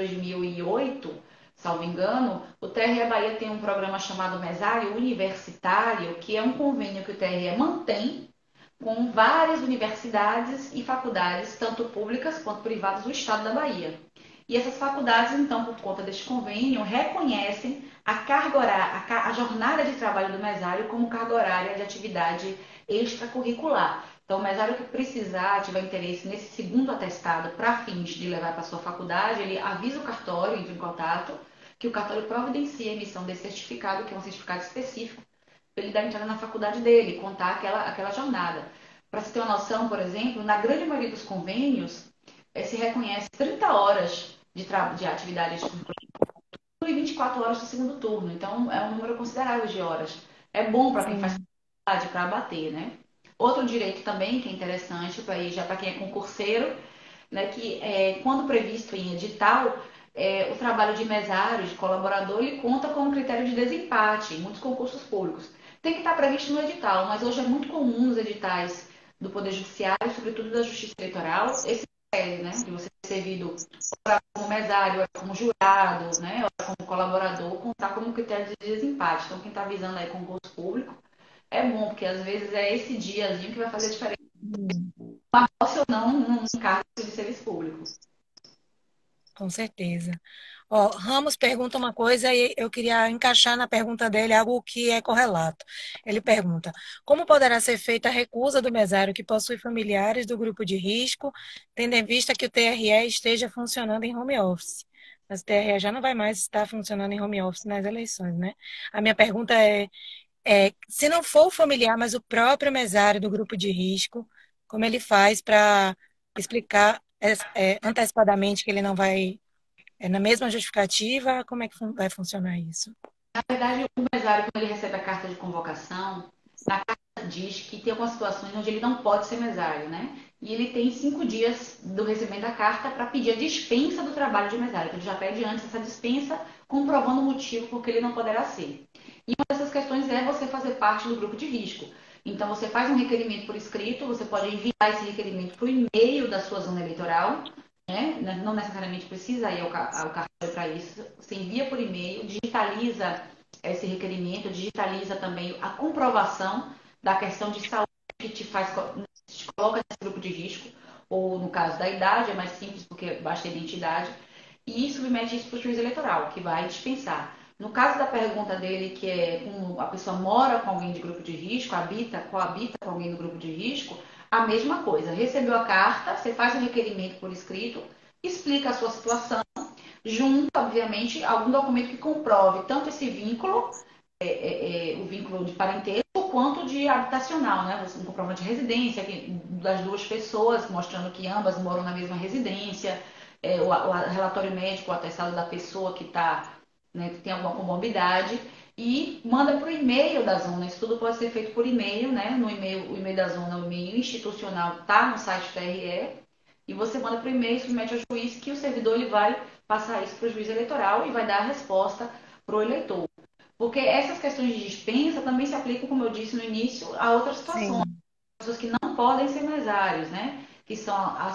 [SPEAKER 2] 2008, salvo engano, o TRE Bahia tem um programa chamado Mesário Universitário, que é um convênio que o TRE mantém com várias universidades e faculdades, tanto públicas quanto privadas, do estado da Bahia. E essas faculdades, então, por conta deste convênio, reconhecem a carga horária, a jornada de trabalho do mesário como carga horária de atividade extracurricular, Então, o mesário que precisar, tiver interesse nesse segundo atestado para fins de levar para sua faculdade, ele avisa o cartório, entra em contato, que o cartório providencia a emissão desse certificado, que é um certificado específico, para ele dar entrada na faculdade dele, contar aquela jornada. Para você ter uma noção, por exemplo, na grande maioria dos convênios, se reconhece 30 horas de atividade e 24 horas do segundo turno. Então, é um número considerável de horas. É bom para quem faz
[SPEAKER 1] Sim.
[SPEAKER 2] faculdade para abater, né? Outro direito também que é interessante, já para quem é concurseiro, né, que quando previsto em edital, o trabalho de mesário, de colaborador, ele conta como critério de desempate em muitos concursos públicos. Tem que estar previsto no edital, mas hoje é muito comum nos editais do Poder Judiciário, sobretudo da Justiça Eleitoral, esse critério, né, de você ter servido como mesário, como jurado, né, ou como colaborador, contar como critério de desempate. Então, quem está visando aí concurso público, é bom, porque às vezes é esse diazinho que vai fazer a diferença, ou não, num cargo de serviço público.
[SPEAKER 1] Com certeza. Ó, Ramos pergunta uma coisa e eu queria encaixar na pergunta dele algo que é correlato. Ele pergunta: como poderá ser feita a recusa do mesário que possui familiares do grupo de risco, tendo em vista que o TRE esteja funcionando em home office? Mas o TRE já não vai mais estar funcionando em home office nas eleições, né? A minha pergunta se não for o familiar, mas o próprio mesário do grupo de risco, como ele faz para explicar antecipadamente que ele não vai, na mesma justificativa, como é que vai funcionar isso?
[SPEAKER 2] Na verdade, o mesário, quando ele recebe a carta de convocação, na carta diz que tem algumas situações onde ele não pode ser mesário, né? E ele tem 5 dias do recebimento da carta para pedir a dispensa do trabalho de mesário. Então, ele já pede antes essa dispensa, comprovando o motivo por que ele não poderá ser. E uma dessas questões é você fazer parte do grupo de risco. Então, você faz um requerimento por escrito, você pode enviar esse requerimento por e-mail da sua zona eleitoral, né? Não necessariamente precisa ir ao cartório para isso. Você envia por e-mail, digitaliza esse requerimento, digitaliza também a comprovação da questão de saúde que te coloca nesse grupo de risco, ou no caso da idade, é mais simples porque basta a identidade, e submete isso para o juiz eleitoral, que vai dispensar. No caso da pergunta dele, que é como a pessoa mora com alguém de grupo de risco, coabita com alguém do grupo de risco, a mesma coisa. Recebeu a carta, você faz um requerimento por escrito, explica a sua situação, junto, obviamente, algum documento que comprove tanto esse vínculo, o vínculo de parentesco, quanto de habitacional, né? Um comprovante de residência das duas pessoas, mostrando que ambas moram na mesma residência, o relatório médico, o atestado da pessoa que está, né, que tem alguma comorbidade, e manda para o e-mail da zona. Isso tudo pode ser feito por e-mail, né? No e-mail, o e-mail da zona, o e-mail institucional está no site do TRE, e você manda para o e-mail, submete ao juiz, que o servidor ele vai passar isso para o juiz eleitoral e vai dar a resposta para o eleitor. Porque essas questões de dispensa também se aplicam, como eu disse no início, a outras situações.
[SPEAKER 1] Sim.
[SPEAKER 2] Pessoas que não podem ser mesários, né? Que são,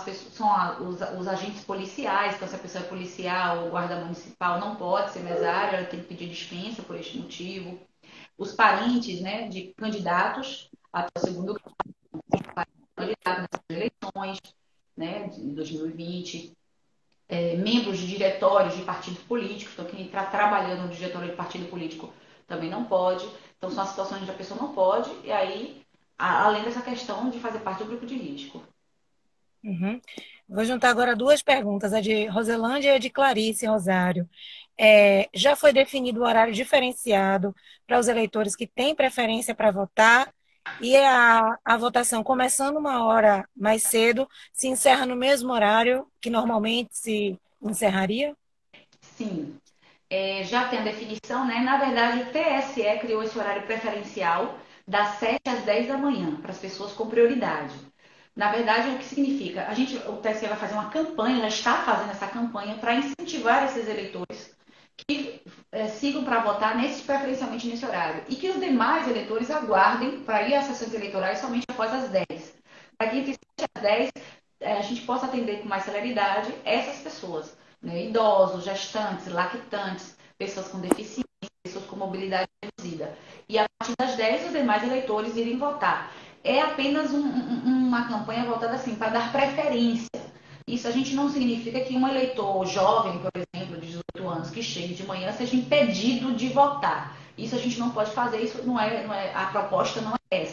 [SPEAKER 2] os agentes policiais, então se a pessoa é policial ou guarda municipal não pode ser mesário, ela tem que pedir dispensa por este motivo. Os parentes, né, de candidatos até o segundo candidato nessas eleições, né, de 2020. Membros de diretórios de partidos políticos, então quem está trabalhando no diretório de partido político também não pode. Então são as situações onde a pessoa não pode, e aí, além dessa questão de fazer parte do grupo de risco.
[SPEAKER 1] Uhum. Vou juntar agora duas perguntas, a de Roselândia e a de Clarice Rosário. Já foi definido o horário diferenciado para os eleitores que têm preferência para votar e a votação, começando uma hora mais cedo, se encerra no mesmo horário que normalmente se encerraria?
[SPEAKER 2] Sim, já tem a definição, né? Na verdade, o TSE criou esse horário preferencial das 7 às 10 da manhã, para as pessoas com prioridade. Na verdade, o que significa? O TSE vai fazer uma campanha, já está fazendo essa campanha para incentivar esses eleitores que sigam para votar preferencialmente nesse horário. E que os demais eleitores aguardem para ir às sessões eleitorais somente após as 10. Para que entre 7 às 10 a gente possa atender com mais celeridade essas pessoas, né? Idosos, gestantes, lactantes, pessoas com deficiência, pessoas com mobilidade reduzida. E a partir das 10 os demais eleitores irem votar. É apenas uma campanha voltada assim, para dar preferência. Isso a gente não significa que um eleitor jovem, por exemplo, de 18 anos, que chegue de manhã, seja impedido de votar. Isso a gente não pode fazer, isso a proposta não é essa.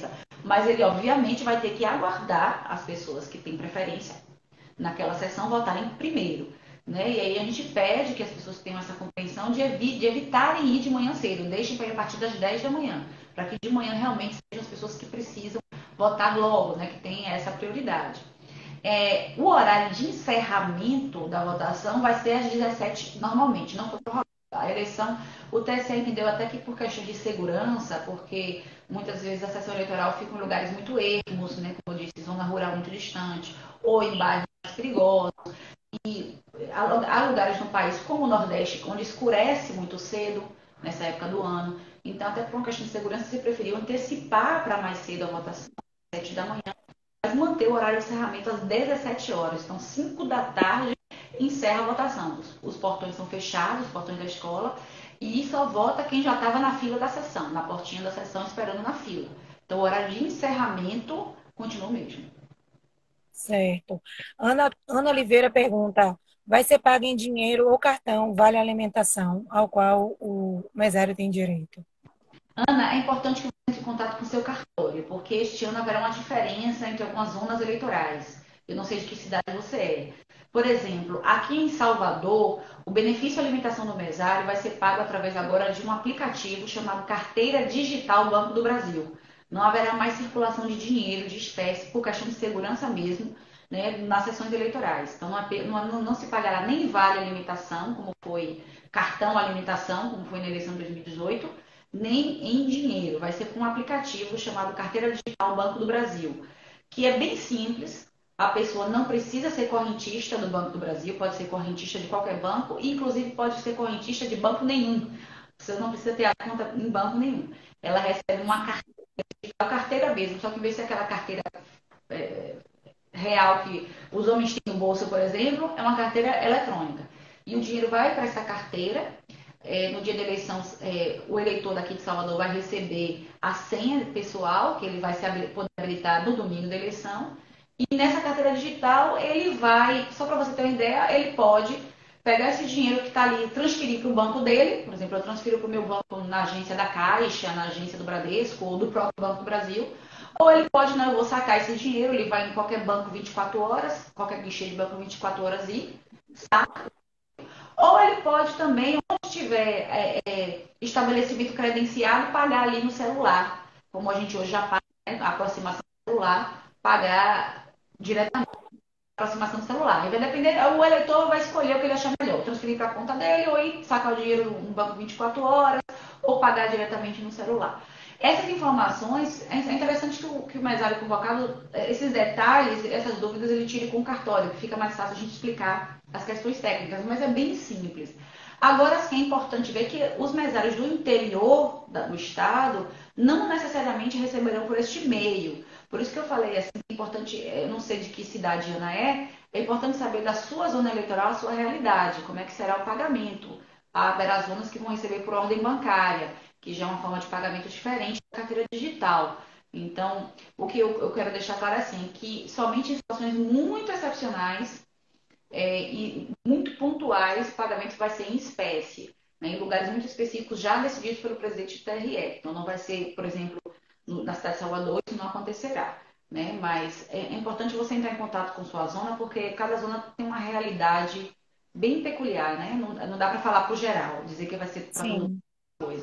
[SPEAKER 2] mas ele obviamente vai ter que aguardar as pessoas que têm preferência naquela sessão votarem primeiro. Né? E aí a gente pede que as pessoas tenham essa compreensão de evitarem ir de manhã cedo, deixem para ir a partir das 10 da manhã, para que de manhã realmente sejam as pessoas que precisam votar logo, né? Que tem essa prioridade. O horário de encerramento da votação vai ser às 17 normalmente, não foi prorrogado. A eleição, o TSE entendeu até que por questão de segurança, porque muitas vezes a sessão eleitoral fica em lugares muito ermos, né, como eu disse, zona rural muito distante, ou em bairros mais perigosos. E há lugares no país, como o Nordeste, onde escurece muito cedo, nessa época do ano. Então, até por uma questão de segurança, se preferiu antecipar para mais cedo a votação, às 7 da manhã, mas manter o horário de encerramento às 17 horas. Então, 5 da tarde, encerra a votação. Os portões são fechados, os portões da escola, e só vota quem já estava na fila da sessão, na portinha da sessão, esperando na fila. Então, o horário de encerramento continua o mesmo.
[SPEAKER 1] Certo. Ana Oliveira pergunta: vai ser pago em dinheiro ou cartão, vale alimentação, ao qual o mesário tem direito?
[SPEAKER 2] Ana, é importante que você entre em contato com o seu cartório, porque este ano haverá uma diferença entre algumas zonas eleitorais. Eu não sei de que cidade você é. Por exemplo, aqui em Salvador, o benefício alimentação do mesário vai ser pago através agora de um aplicativo chamado Carteira Digital Banco do Brasil. Não haverá mais circulação de dinheiro, de espécie, por questão de segurança mesmo, né, nas sessões eleitorais. Então, não se pagará nem vale alimentação, como foi cartão alimentação, como foi na eleição de 2018, nem em dinheiro. Vai ser com um aplicativo chamado Carteira Digital Banco do Brasil, que é bem simples. A pessoa não precisa ser correntista do Banco do Brasil, pode ser correntista de qualquer banco, e inclusive pode ser correntista de banco nenhum. Você não precisa ter a conta em banco nenhum. Ela recebe uma carteira, a carteira mesmo, só que em vez de ser aquela carteira real que os homens têm no bolso, por exemplo, é uma carteira eletrônica. E o dinheiro vai para essa carteira. No dia da eleição, o eleitor daqui de Salvador vai receber a senha pessoal, que ele vai poder habilitar no domingo da eleição. E nessa carteira digital, ele vai, só para você ter uma ideia, ele pode pegar esse dinheiro que está ali, transferir para o banco dele. Por exemplo, eu transfiro para o meu banco na agência da Caixa, na agência do Bradesco ou do próprio Banco do Brasil. Ou ele pode, não, eu vou sacar esse dinheiro, ele vai em qualquer banco 24 horas, qualquer guichê de banco 24 horas e saca. Ou ele pode também, onde tiver estabelecimento credenciado, pagar ali no celular. Como a gente hoje já paga, né, a aproximação do celular, pagar diretamente a aproximação do celular. E vai depender, o eleitor vai escolher o que ele achar melhor, transferir para a conta dele, ou ir sacar o dinheiro no banco 24 horas, ou pagar diretamente no celular. Essas informações, é interessante que o mesário convocado, esses detalhes, essas dúvidas, ele tire com o cartório, que fica mais fácil a gente explicar as questões técnicas, mas é bem simples. Agora sim é importante ver que os mesários do interior do estado não necessariamente receberão por este meio. Por isso que eu falei assim, é importante, eu não sei de que cidade Ana é importante saber da sua zona eleitoral, a sua realidade, como é que será o pagamento. Haverá zonas que vão receber por ordem bancária, que já é uma forma de pagamento diferente da carteira digital. Então, o que eu quero deixar claro é assim, que somente em situações muito excepcionais e muito pontuais o pagamento vai ser em espécie, né, em lugares muito específicos já decididos pelo presidente do TRE. Então, não vai ser, por exemplo, na cidade de Salvador, isso não acontecerá. Né? Mas é importante você entrar em contato com sua zona, porque cada zona tem uma realidade bem peculiar, né? Não dá para falar para o geral, dizer que vai ser para todo mundo
[SPEAKER 1] Sim.
[SPEAKER 2] coisa.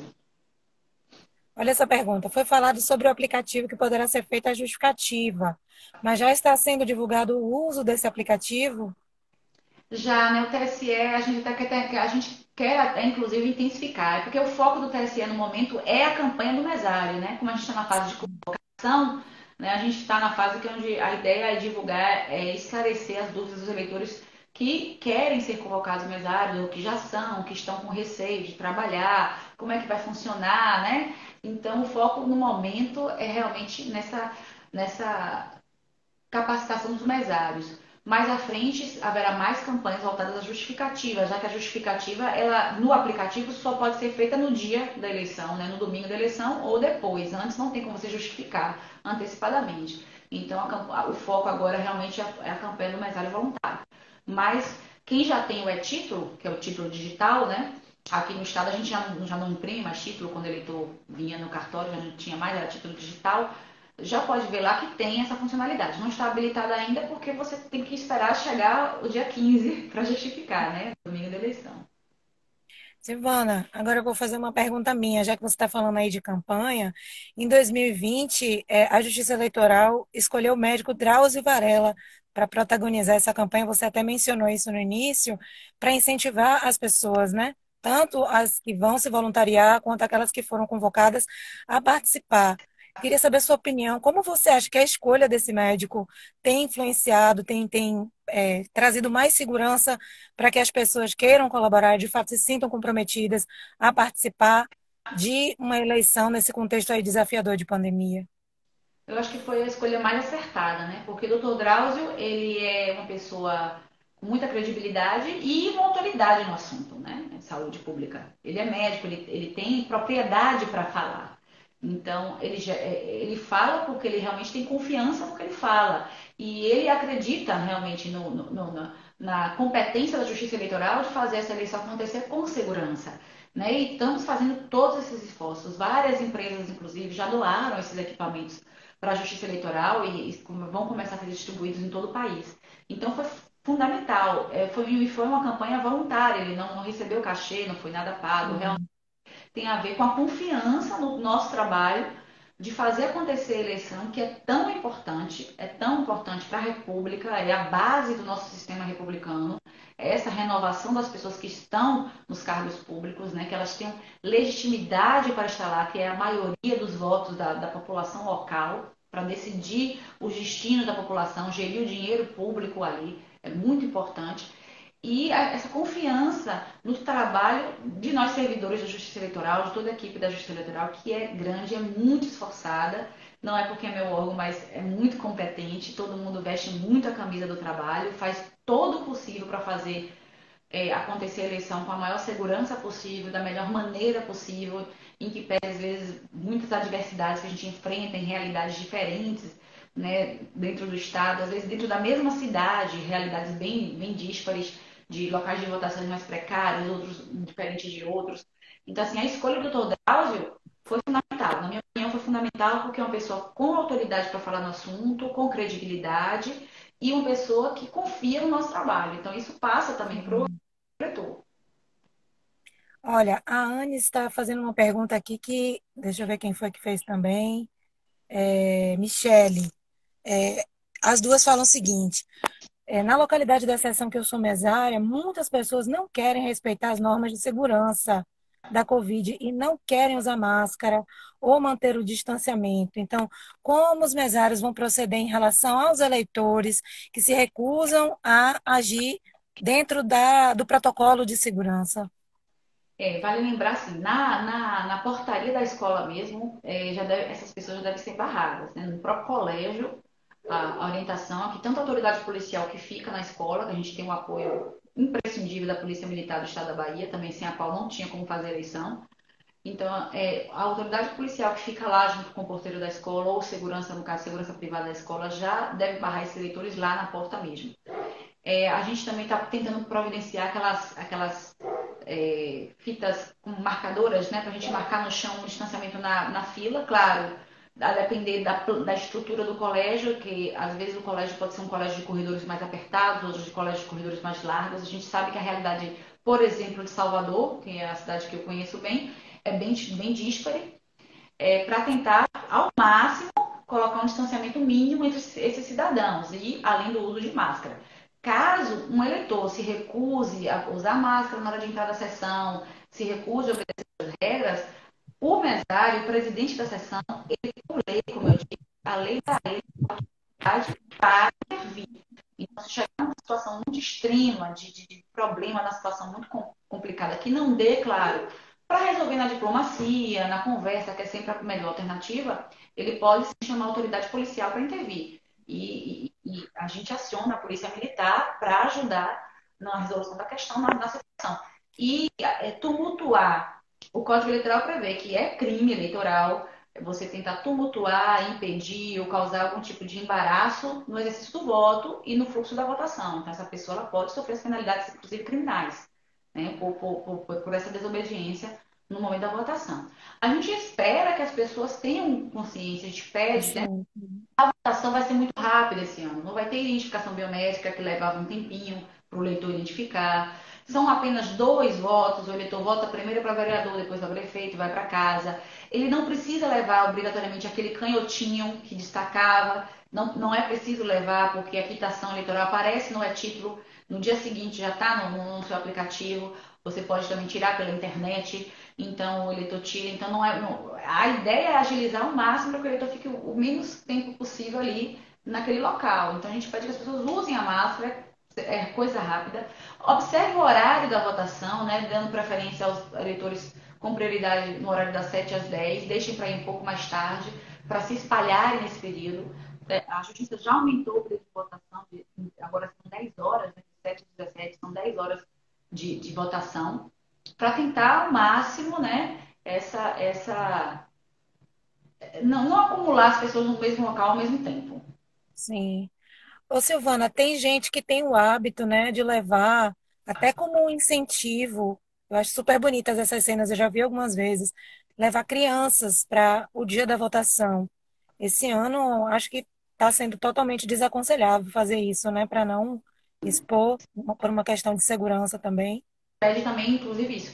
[SPEAKER 1] Olha essa pergunta. Foi falado sobre o aplicativo que poderá ser feita a justificativa, mas já está sendo divulgado o uso desse aplicativo?
[SPEAKER 2] Já, né, o TSE, a gente quer até, inclusive, intensificar, porque o foco do TSE no momento é a campanha do mesário, né? Como a gente está na fase de convocação, né, a gente está na fase onde a ideia é divulgar, esclarecer as dúvidas dos eleitores que querem ser convocados mesários, ou que já são, que estão com receio de trabalhar, como é que vai funcionar, né? Então, o foco no momento é realmente nessa capacitação dos mesários. Mais à frente haverá mais campanhas voltadas à justificativa, já que a justificativa, ela no aplicativo só pode ser feita no dia da eleição, né, no domingo da eleição ou depois. Antes não tem como você justificar antecipadamente. Então o foco agora realmente é a campanha do mesário voluntário. Mas quem já tem o e-título, que é o título digital, né? Aqui no estado a gente já não imprime mais título quando o eleitor vinha no cartório, já não tinha mais, era título digital. já pode ver lá que tem essa funcionalidade. Não está habilitada ainda porque você tem que esperar chegar o dia 15 para justificar, né? Domingo da eleição.
[SPEAKER 1] Silvana, agora eu vou fazer uma pergunta minha, já que você está falando aí de campanha. Em 2020, a Justiça Eleitoral escolheu o médico Drauzio Varella para protagonizar essa campanha. Você até mencionou isso no início, para incentivar as pessoas, né? Tanto as que vão se voluntariar, quanto aquelas que foram convocadas a participar. Queria saber a sua opinião. Como você acha que a escolha desse médico tem influenciado, tem trazido mais segurança para que as pessoas queiram colaborar, de fato se sintam comprometidas a participar de uma eleição nesse contexto aí desafiador de pandemia?
[SPEAKER 2] Eu acho que foi a escolha mais acertada, né? Porque o Dr. Drauzio, ele é uma pessoa com muita credibilidade e uma autoridade no assunto, né? De saúde pública. Ele é médico, ele tem propriedade para falar. Então, ele fala porque ele realmente tem confiança no que ele fala. E ele acredita realmente na competência da Justiça Eleitoral de fazer essa eleição acontecer com segurança. Né? E estamos fazendo todos esses esforços. Várias empresas, inclusive, já doaram esses equipamentos para a Justiça Eleitoral e vão começar a ser distribuídos em todo o país. Então foi fundamental, foi uma campanha voluntária, ele não recebeu cachê, não foi nada pago, realmente
[SPEAKER 1] Uhum.
[SPEAKER 2] tem a ver com a confiança no nosso trabalho de fazer acontecer a eleição, que é tão importante para a República, é a base do nosso sistema republicano, é essa renovação das pessoas que estão nos cargos públicos, né, que elas tenham legitimidade para estar lá, que é a maioria dos votos da população local, para decidir os destinos da população, gerir o dinheiro público ali, é muito importante e essa confiança no trabalho de nós servidores da Justiça Eleitoral, de toda a equipe da Justiça Eleitoral, que é grande, é muito esforçada, não é porque é meu órgão, mas é muito competente, todo mundo veste muito a camisa do trabalho, faz todo o possível para fazer acontecer a eleição com a maior segurança possível, da melhor maneira possível, em que pese, às vezes, muitas adversidades que a gente enfrenta em realidades diferentes, né, dentro do Estado, às vezes dentro da mesma cidade, realidades bem díspares, de locais de votações mais precários, outros diferentes de outros. Então, assim, a escolha do Dr. Drauzio foi fundamental. Na minha opinião, foi fundamental porque é uma pessoa com autoridade para falar no assunto, com credibilidade e uma pessoa que confia no nosso trabalho. Então, isso passa também para o eleitor.
[SPEAKER 1] Olha, a Anne está fazendo uma pergunta aqui que, deixa eu ver quem foi que fez também, Michele. É, as duas falam o seguinte: na localidade da seção que eu sou mesária, muitas pessoas não querem respeitar as normas de segurança da Covid e não querem usar máscara ou manter o distanciamento. Então, como os mesários vão proceder em relação aos eleitores que se recusam a agir dentro do protocolo de segurança?
[SPEAKER 2] Vale lembrar assim, na portaria da escola mesmo, essas pessoas já devem ser barradas, né? No próprio colégio, a orientação é que tanto a autoridade policial que fica na escola, que a gente tem um apoio imprescindível da Polícia Militar do Estado da Bahia, também sem a qual não tinha como fazer a eleição. Então, a autoridade policial que fica lá junto com o porteiro da escola, ou segurança, no caso, segurança privada da escola, já deve barrar esses eleitores lá na porta mesmo. A gente também está tentando providenciar aquelas fitas com marcadoras, né, para a gente marcar no chão o distanciamento na fila, claro, a depender da estrutura do colégio, que às vezes o colégio pode ser um colégio de corredores mais apertados, outros de colégio de corredores mais largos. A gente sabe que a realidade, por exemplo, de Salvador, que é a cidade que eu conheço bem, é bem díspare, para tentar, ao máximo, colocar um distanciamento mínimo entre esses cidadãos e além do uso de máscara. Caso um eleitor se recuse a usar máscara na hora de entrar da sessão, se recuse a obedecer as regras, o mesário, o presidente da sessão, ele, por lei, como eu disse, a lei dá a ele a autoridade para intervir. Então, se chegar numa situação muito extrema, de problema, na situação muito complicada, que não dê, claro, para resolver na diplomacia, na conversa, que é sempre a melhor alternativa, ele pode sim, chamar a autoridade policial para intervir. E a gente aciona a polícia militar para ajudar na resolução da questão, na situação. E tumultuar. O Código Eleitoral prevê que é crime eleitoral você tentar tumultuar, impedir ou causar algum tipo de embaraço no exercício do voto e no fluxo da votação. Então, essa pessoa ela pode sofrer as penalidades, inclusive criminais, né, por essa desobediência no momento da votação. A gente espera que as pessoas tenham consciência, a gente pede, né?
[SPEAKER 1] Sim.
[SPEAKER 2] A votação vai ser muito rápida esse ano. Não vai ter identificação biométrica que levava um tempinho para o eleitor identificar. São apenas 2 votos. O eleitor vota primeiro para vereador, depois para prefeito, vai para casa. Ele não precisa levar obrigatoriamente aquele canhotinho que destacava. Não, não é preciso levar, porque a quitação eleitoral aparece no e-título. No dia seguinte já está no seu aplicativo. Você pode também tirar pela internet. Então o eleitor tira. Então a ideia é agilizar ao máximo para que o eleitor fique o menos tempo possível ali naquele local. Então a gente pede que as pessoas usem a máscara, é coisa rápida. Observe o horário da votação, né, dando preferência aos eleitores com prioridade no horário das 7 às 10. Deixem para ir um pouco mais tarde, para se espalharem nesse período. A justiça já aumentou o período de votação, agora são 10 horas, né, de 7 às 17, são 10 horas de votação para tentar ao máximo, né, não acumular as pessoas no mesmo local ao mesmo tempo.
[SPEAKER 1] Sim. Ô, Silvana, tem gente que tem o hábito, né, de levar, até como um incentivo. Eu acho super bonitas essas cenas, eu já vi algumas vezes, levar crianças para o dia da votação. Esse ano, acho que está sendo totalmente desaconselhável fazer isso, né, para não expor, por uma questão de segurança também.
[SPEAKER 2] Pede também, inclusive, isso,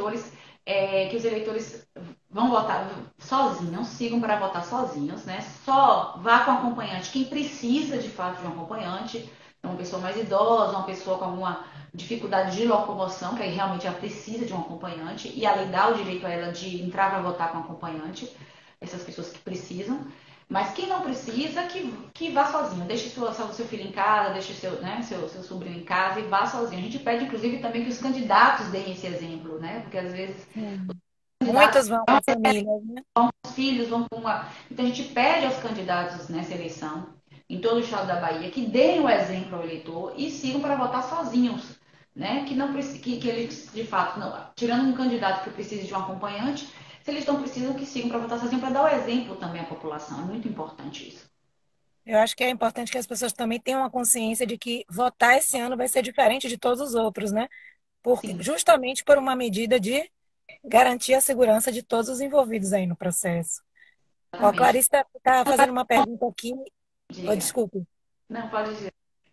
[SPEAKER 2] que os eleitores vão votar sozinhos, sigam para votar sozinhos, né? Só vá com acompanhante quem precisa de fato de um acompanhante, uma pessoa mais idosa, uma pessoa com alguma dificuldade de locomoção, que aí realmente ela precisa de um acompanhante, e a lei dá o direito a ela de entrar para votar com acompanhante, essas pessoas que precisam. Mas quem não precisa, que vá sozinho. Deixe seu filho em casa, deixe seu sobrinho em casa e vá sozinho. A gente pede, inclusive, também que os candidatos deem esse exemplo, né? Porque às vezes
[SPEAKER 1] Sim.
[SPEAKER 2] os candidatos,
[SPEAKER 1] Muitos vão com a família, né?
[SPEAKER 2] os filhos vão com uma. Então a gente pede aos candidatos nessa eleição, em todo o estado da Bahia, que deem o exemplo ao eleitor e sigam para votar sozinhos. Né? Que não que eles, de fato, não, tirando um candidato que precise de um acompanhante, se eles não precisam, que sigam para votar sozinho, para dar o exemplo também à população. É muito importante isso.
[SPEAKER 1] Eu acho que é importante que as pessoas também tenham a consciência de que votar esse ano vai ser diferente de todos os outros, né?
[SPEAKER 2] Sim,
[SPEAKER 1] Justamente por uma medida de garantir a segurança de todos os envolvidos aí no processo. Ó, a
[SPEAKER 2] exatamente.
[SPEAKER 1] Clarice está fazendo uma pergunta aqui. Oh,
[SPEAKER 2] Diga.
[SPEAKER 1] desculpe.
[SPEAKER 2] Não, pode dizer.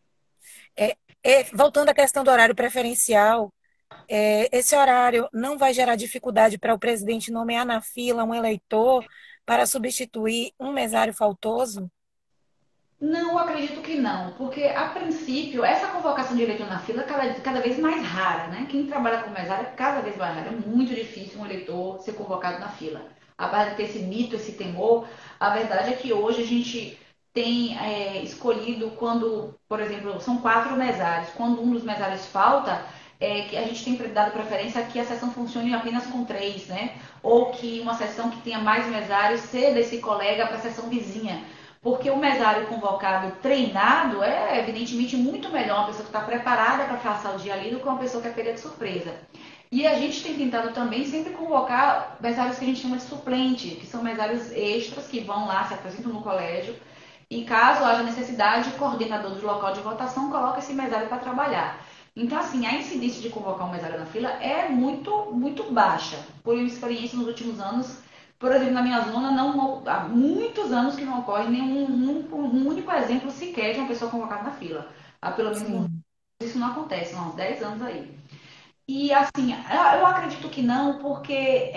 [SPEAKER 1] Voltando à questão do horário preferencial, esse horário não vai gerar dificuldade para o presidente nomear na fila um eleitor para substituir um mesário faltoso?
[SPEAKER 2] Não, acredito que não, porque a princípio essa convocação de eleitor na fila é cada vez mais rara, né? Quem trabalha com mesário é cada vez mais raro, é muito difícil um eleitor ser convocado na fila. Apesar de ter esse mito, esse temor, a verdade é que hoje a gente tem escolhido quando, por exemplo, são 4 mesários, quando um dos mesários falta, que a gente tem dado preferência a que a sessão funcione apenas com 3, né? Ou que uma sessão que tenha mais mesários ceda esse colega para a sessão vizinha. Porque o mesário convocado treinado é, evidentemente, muito melhor uma pessoa que está preparada para passar o dia ali do que uma pessoa que é pega de surpresa. E a gente tem tentado também sempre convocar mesários que a gente chama de suplente, que são mesários extras que vão lá, se apresentam no colégio, e caso haja necessidade, o coordenador do local de votação coloca esse mesário para trabalhar. Então, assim, a incidência de convocar um mesário na fila é muito, muito baixa. Por experiência nos últimos anos, por exemplo, na minha zona, não, há muitos anos que não ocorre um único exemplo sequer de uma pessoa convocada na fila. Há pelo menos
[SPEAKER 1] Sim.
[SPEAKER 2] isso não acontece, há uns 10 anos aí. E assim, eu acredito que não, porque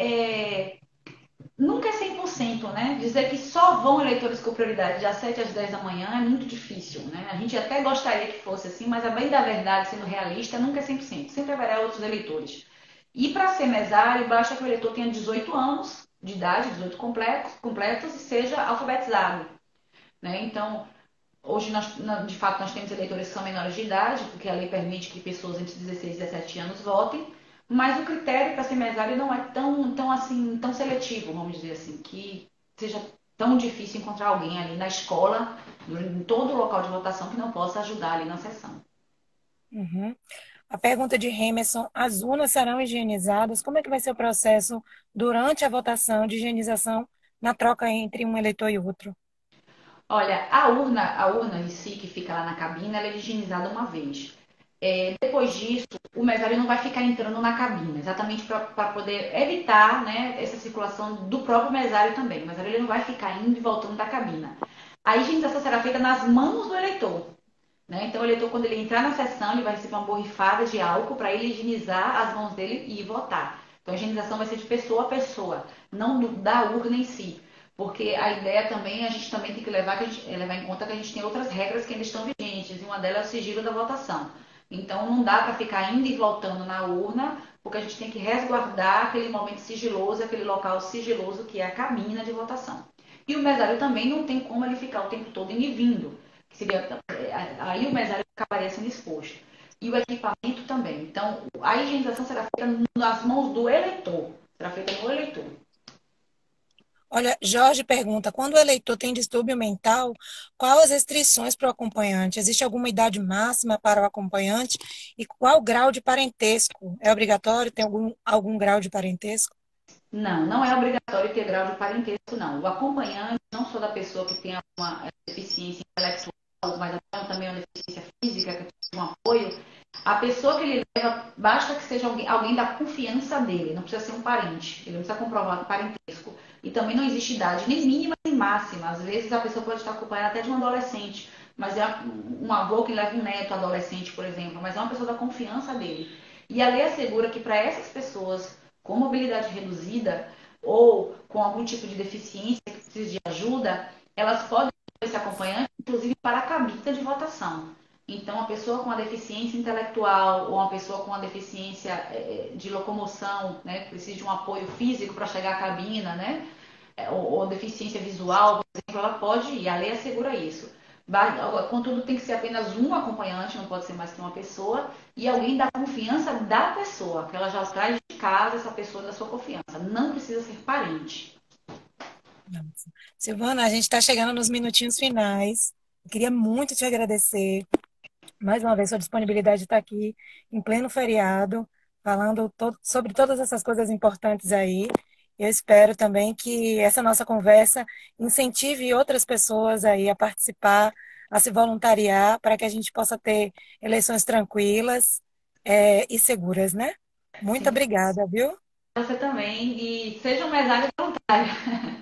[SPEAKER 2] nunca é 100%, né? Dizer que só vão eleitores com prioridade de às 7 às 10 da manhã é muito difícil, né? A gente até gostaria que fosse assim, mas a bem da verdade, sendo realista, nunca é 100%. Sempre haverá outros eleitores. E para ser mesário, basta que o eleitor tenha 18 anos de idade, 18 completos e seja alfabetizado, né? Então, hoje, de fato, nós temos eleitores que são menores de idade, porque a lei permite que pessoas entre 16 e 17 anos votem, mas o critério para ser mesário não é tão, assim, tão seletivo, vamos dizer assim, que seja tão difícil encontrar alguém ali na escola, em todo o local de votação, que não possa ajudar ali na sessão.
[SPEAKER 1] Uhum. A pergunta de Remerson: as urnas serão higienizadas? Como é que vai ser o processo durante a votação de higienização na troca entre um eleitor e outro?
[SPEAKER 2] Olha, a urna em si, que fica lá na cabine, ela é higienizada uma vez. Depois disso, o mesário não vai ficar entrando na cabina, exatamente para poder evitar, né, essa circulação do próprio mesário também. O mesário ele não vai ficar indo e voltando da cabina. A higienização será feita nas mãos do eleitor. Né? Então, o eleitor, quando ele entrar na sessão, ele vai receber uma borrifada de álcool para ele higienizar as mãos dele e votar. Então, a higienização vai ser de pessoa a pessoa, não da urna em si. Porque a ideia também, a gente também tem que levar em conta que a gente tem outras regras que ainda estão vigentes, e uma delas é o sigilo da votação. Então, não dá para ficar indo e voltando na urna, porque a gente tem que resguardar aquele momento sigiloso, aquele local sigiloso que é a cabina de votação. E o mesário também não tem como ele ficar o tempo todo indo e vindo, que seria, aí o mesário acabaria sendo exposto. E o equipamento também. Então, a higienização será feita nas mãos do eleitor, será feita no eleitor.
[SPEAKER 1] Olha, Jorge pergunta, quando o eleitor tem distúrbio mental, quais as restrições para o acompanhante? Existe alguma idade máxima para o acompanhante? E qual grau de parentesco? É obrigatório? Tem algum grau de parentesco?
[SPEAKER 2] Não, não é obrigatório ter grau de parentesco, não. O acompanhante, não só da pessoa que tem uma deficiência intelectual, mas também uma deficiência física, que precisa de um apoio, a pessoa que ele leva, basta que seja alguém da confiança dele, não precisa ser um parente, ele não precisa comprovar o parentesco. E também não existe idade, nem mínima nem máxima. Às vezes a pessoa pode estar acompanhada até de um adolescente, mas é um avô que leva um neto adolescente, por exemplo, mas é uma pessoa da confiança dele. E a lei assegura que para essas pessoas com mobilidade reduzida ou com algum tipo de deficiência que precise de ajuda, elas podem ter esse acompanhante, inclusive para a cabine de votação. Então, a pessoa com a deficiência intelectual ou uma pessoa com a deficiência de locomoção, né, que precisa de um apoio físico para chegar à cabina, né, ou deficiência visual, por exemplo, ela pode ir, a lei assegura isso. Contudo, tem que ser apenas um acompanhante, não pode ser mais que uma pessoa, e alguém da confiança da pessoa, que ela já traz de casa essa pessoa da sua confiança. Não precisa ser parente.
[SPEAKER 1] Nossa. Silvana, a gente está chegando nos minutinhos finais. Eu queria muito te agradecer mais uma vez sua disponibilidade de estar aqui em pleno feriado, falando sobre todas essas coisas importantes aí. Eu espero também que essa nossa conversa incentive outras pessoas aí a participar, a se voluntariar, para que a gente possa ter eleições tranquilas, e seguras, né? Muito
[SPEAKER 2] Sim,
[SPEAKER 1] obrigada, viu?
[SPEAKER 2] você também. E seja um mesário voluntário.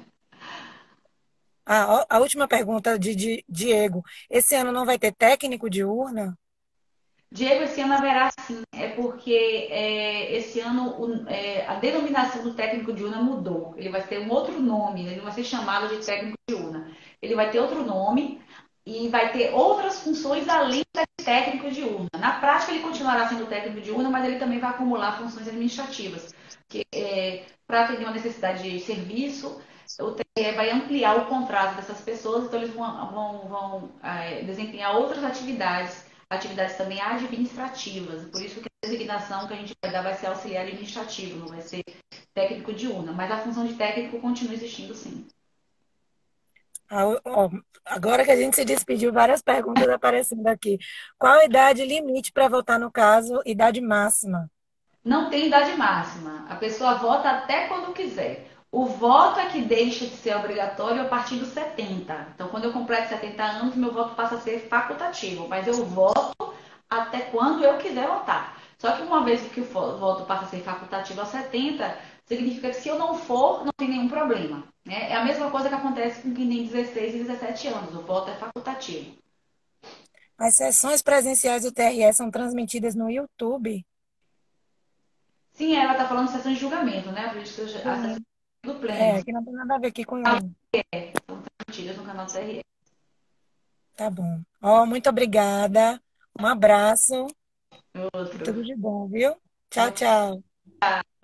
[SPEAKER 1] A última pergunta de Diego. Esse ano não vai ter técnico de urna?
[SPEAKER 2] Diego, esse ano haverá sim, é porque esse ano a denominação do técnico de urna mudou. Ele vai ter um outro nome, ele não vai ser chamado de técnico de urna. Ele vai ter outro nome e vai ter outras funções além de técnico de urna. Na prática, ele continuará sendo técnico de urna, mas ele também vai acumular funções administrativas, que para atender uma necessidade de serviço, o TRE vai ampliar o contrato dessas pessoas, então eles vão desempenhar outras atividades também administrativas. Por isso que a designação que a gente vai dar vai ser auxiliar administrativo, não vai ser técnico de urna. Mas a função de técnico continua existindo sim.
[SPEAKER 1] Ó, agora que a gente se despediu, várias perguntas aparecendo aqui. Qual a idade limite para votar no caso? Idade máxima?
[SPEAKER 2] Não tem idade máxima. A pessoa vota até quando quiser. O voto é que deixa de ser obrigatório a partir dos 70. Então, quando eu completo 70 anos, meu voto passa a ser facultativo. Mas eu voto até quando eu quiser votar. Só que uma vez que o voto passa a ser facultativo aos 70, significa que se eu não for, não tem nenhum problema. Né? É a mesma coisa que acontece com quem tem 16 e 17 anos. O voto é facultativo.
[SPEAKER 1] As sessões presenciais do TRE são transmitidas no YouTube?
[SPEAKER 2] Sim, ela está falando de sessões de julgamento, né? Por isso que a sessão
[SPEAKER 1] Sim.
[SPEAKER 2] do pleno
[SPEAKER 1] É, que não tem nada a ver aqui com.
[SPEAKER 2] são transmitidas no canal do TRE.
[SPEAKER 1] Tá bom. Ó, muito obrigada. Um abraço e
[SPEAKER 2] Outro.
[SPEAKER 1] tudo de bom, viu? Tchau, tchau.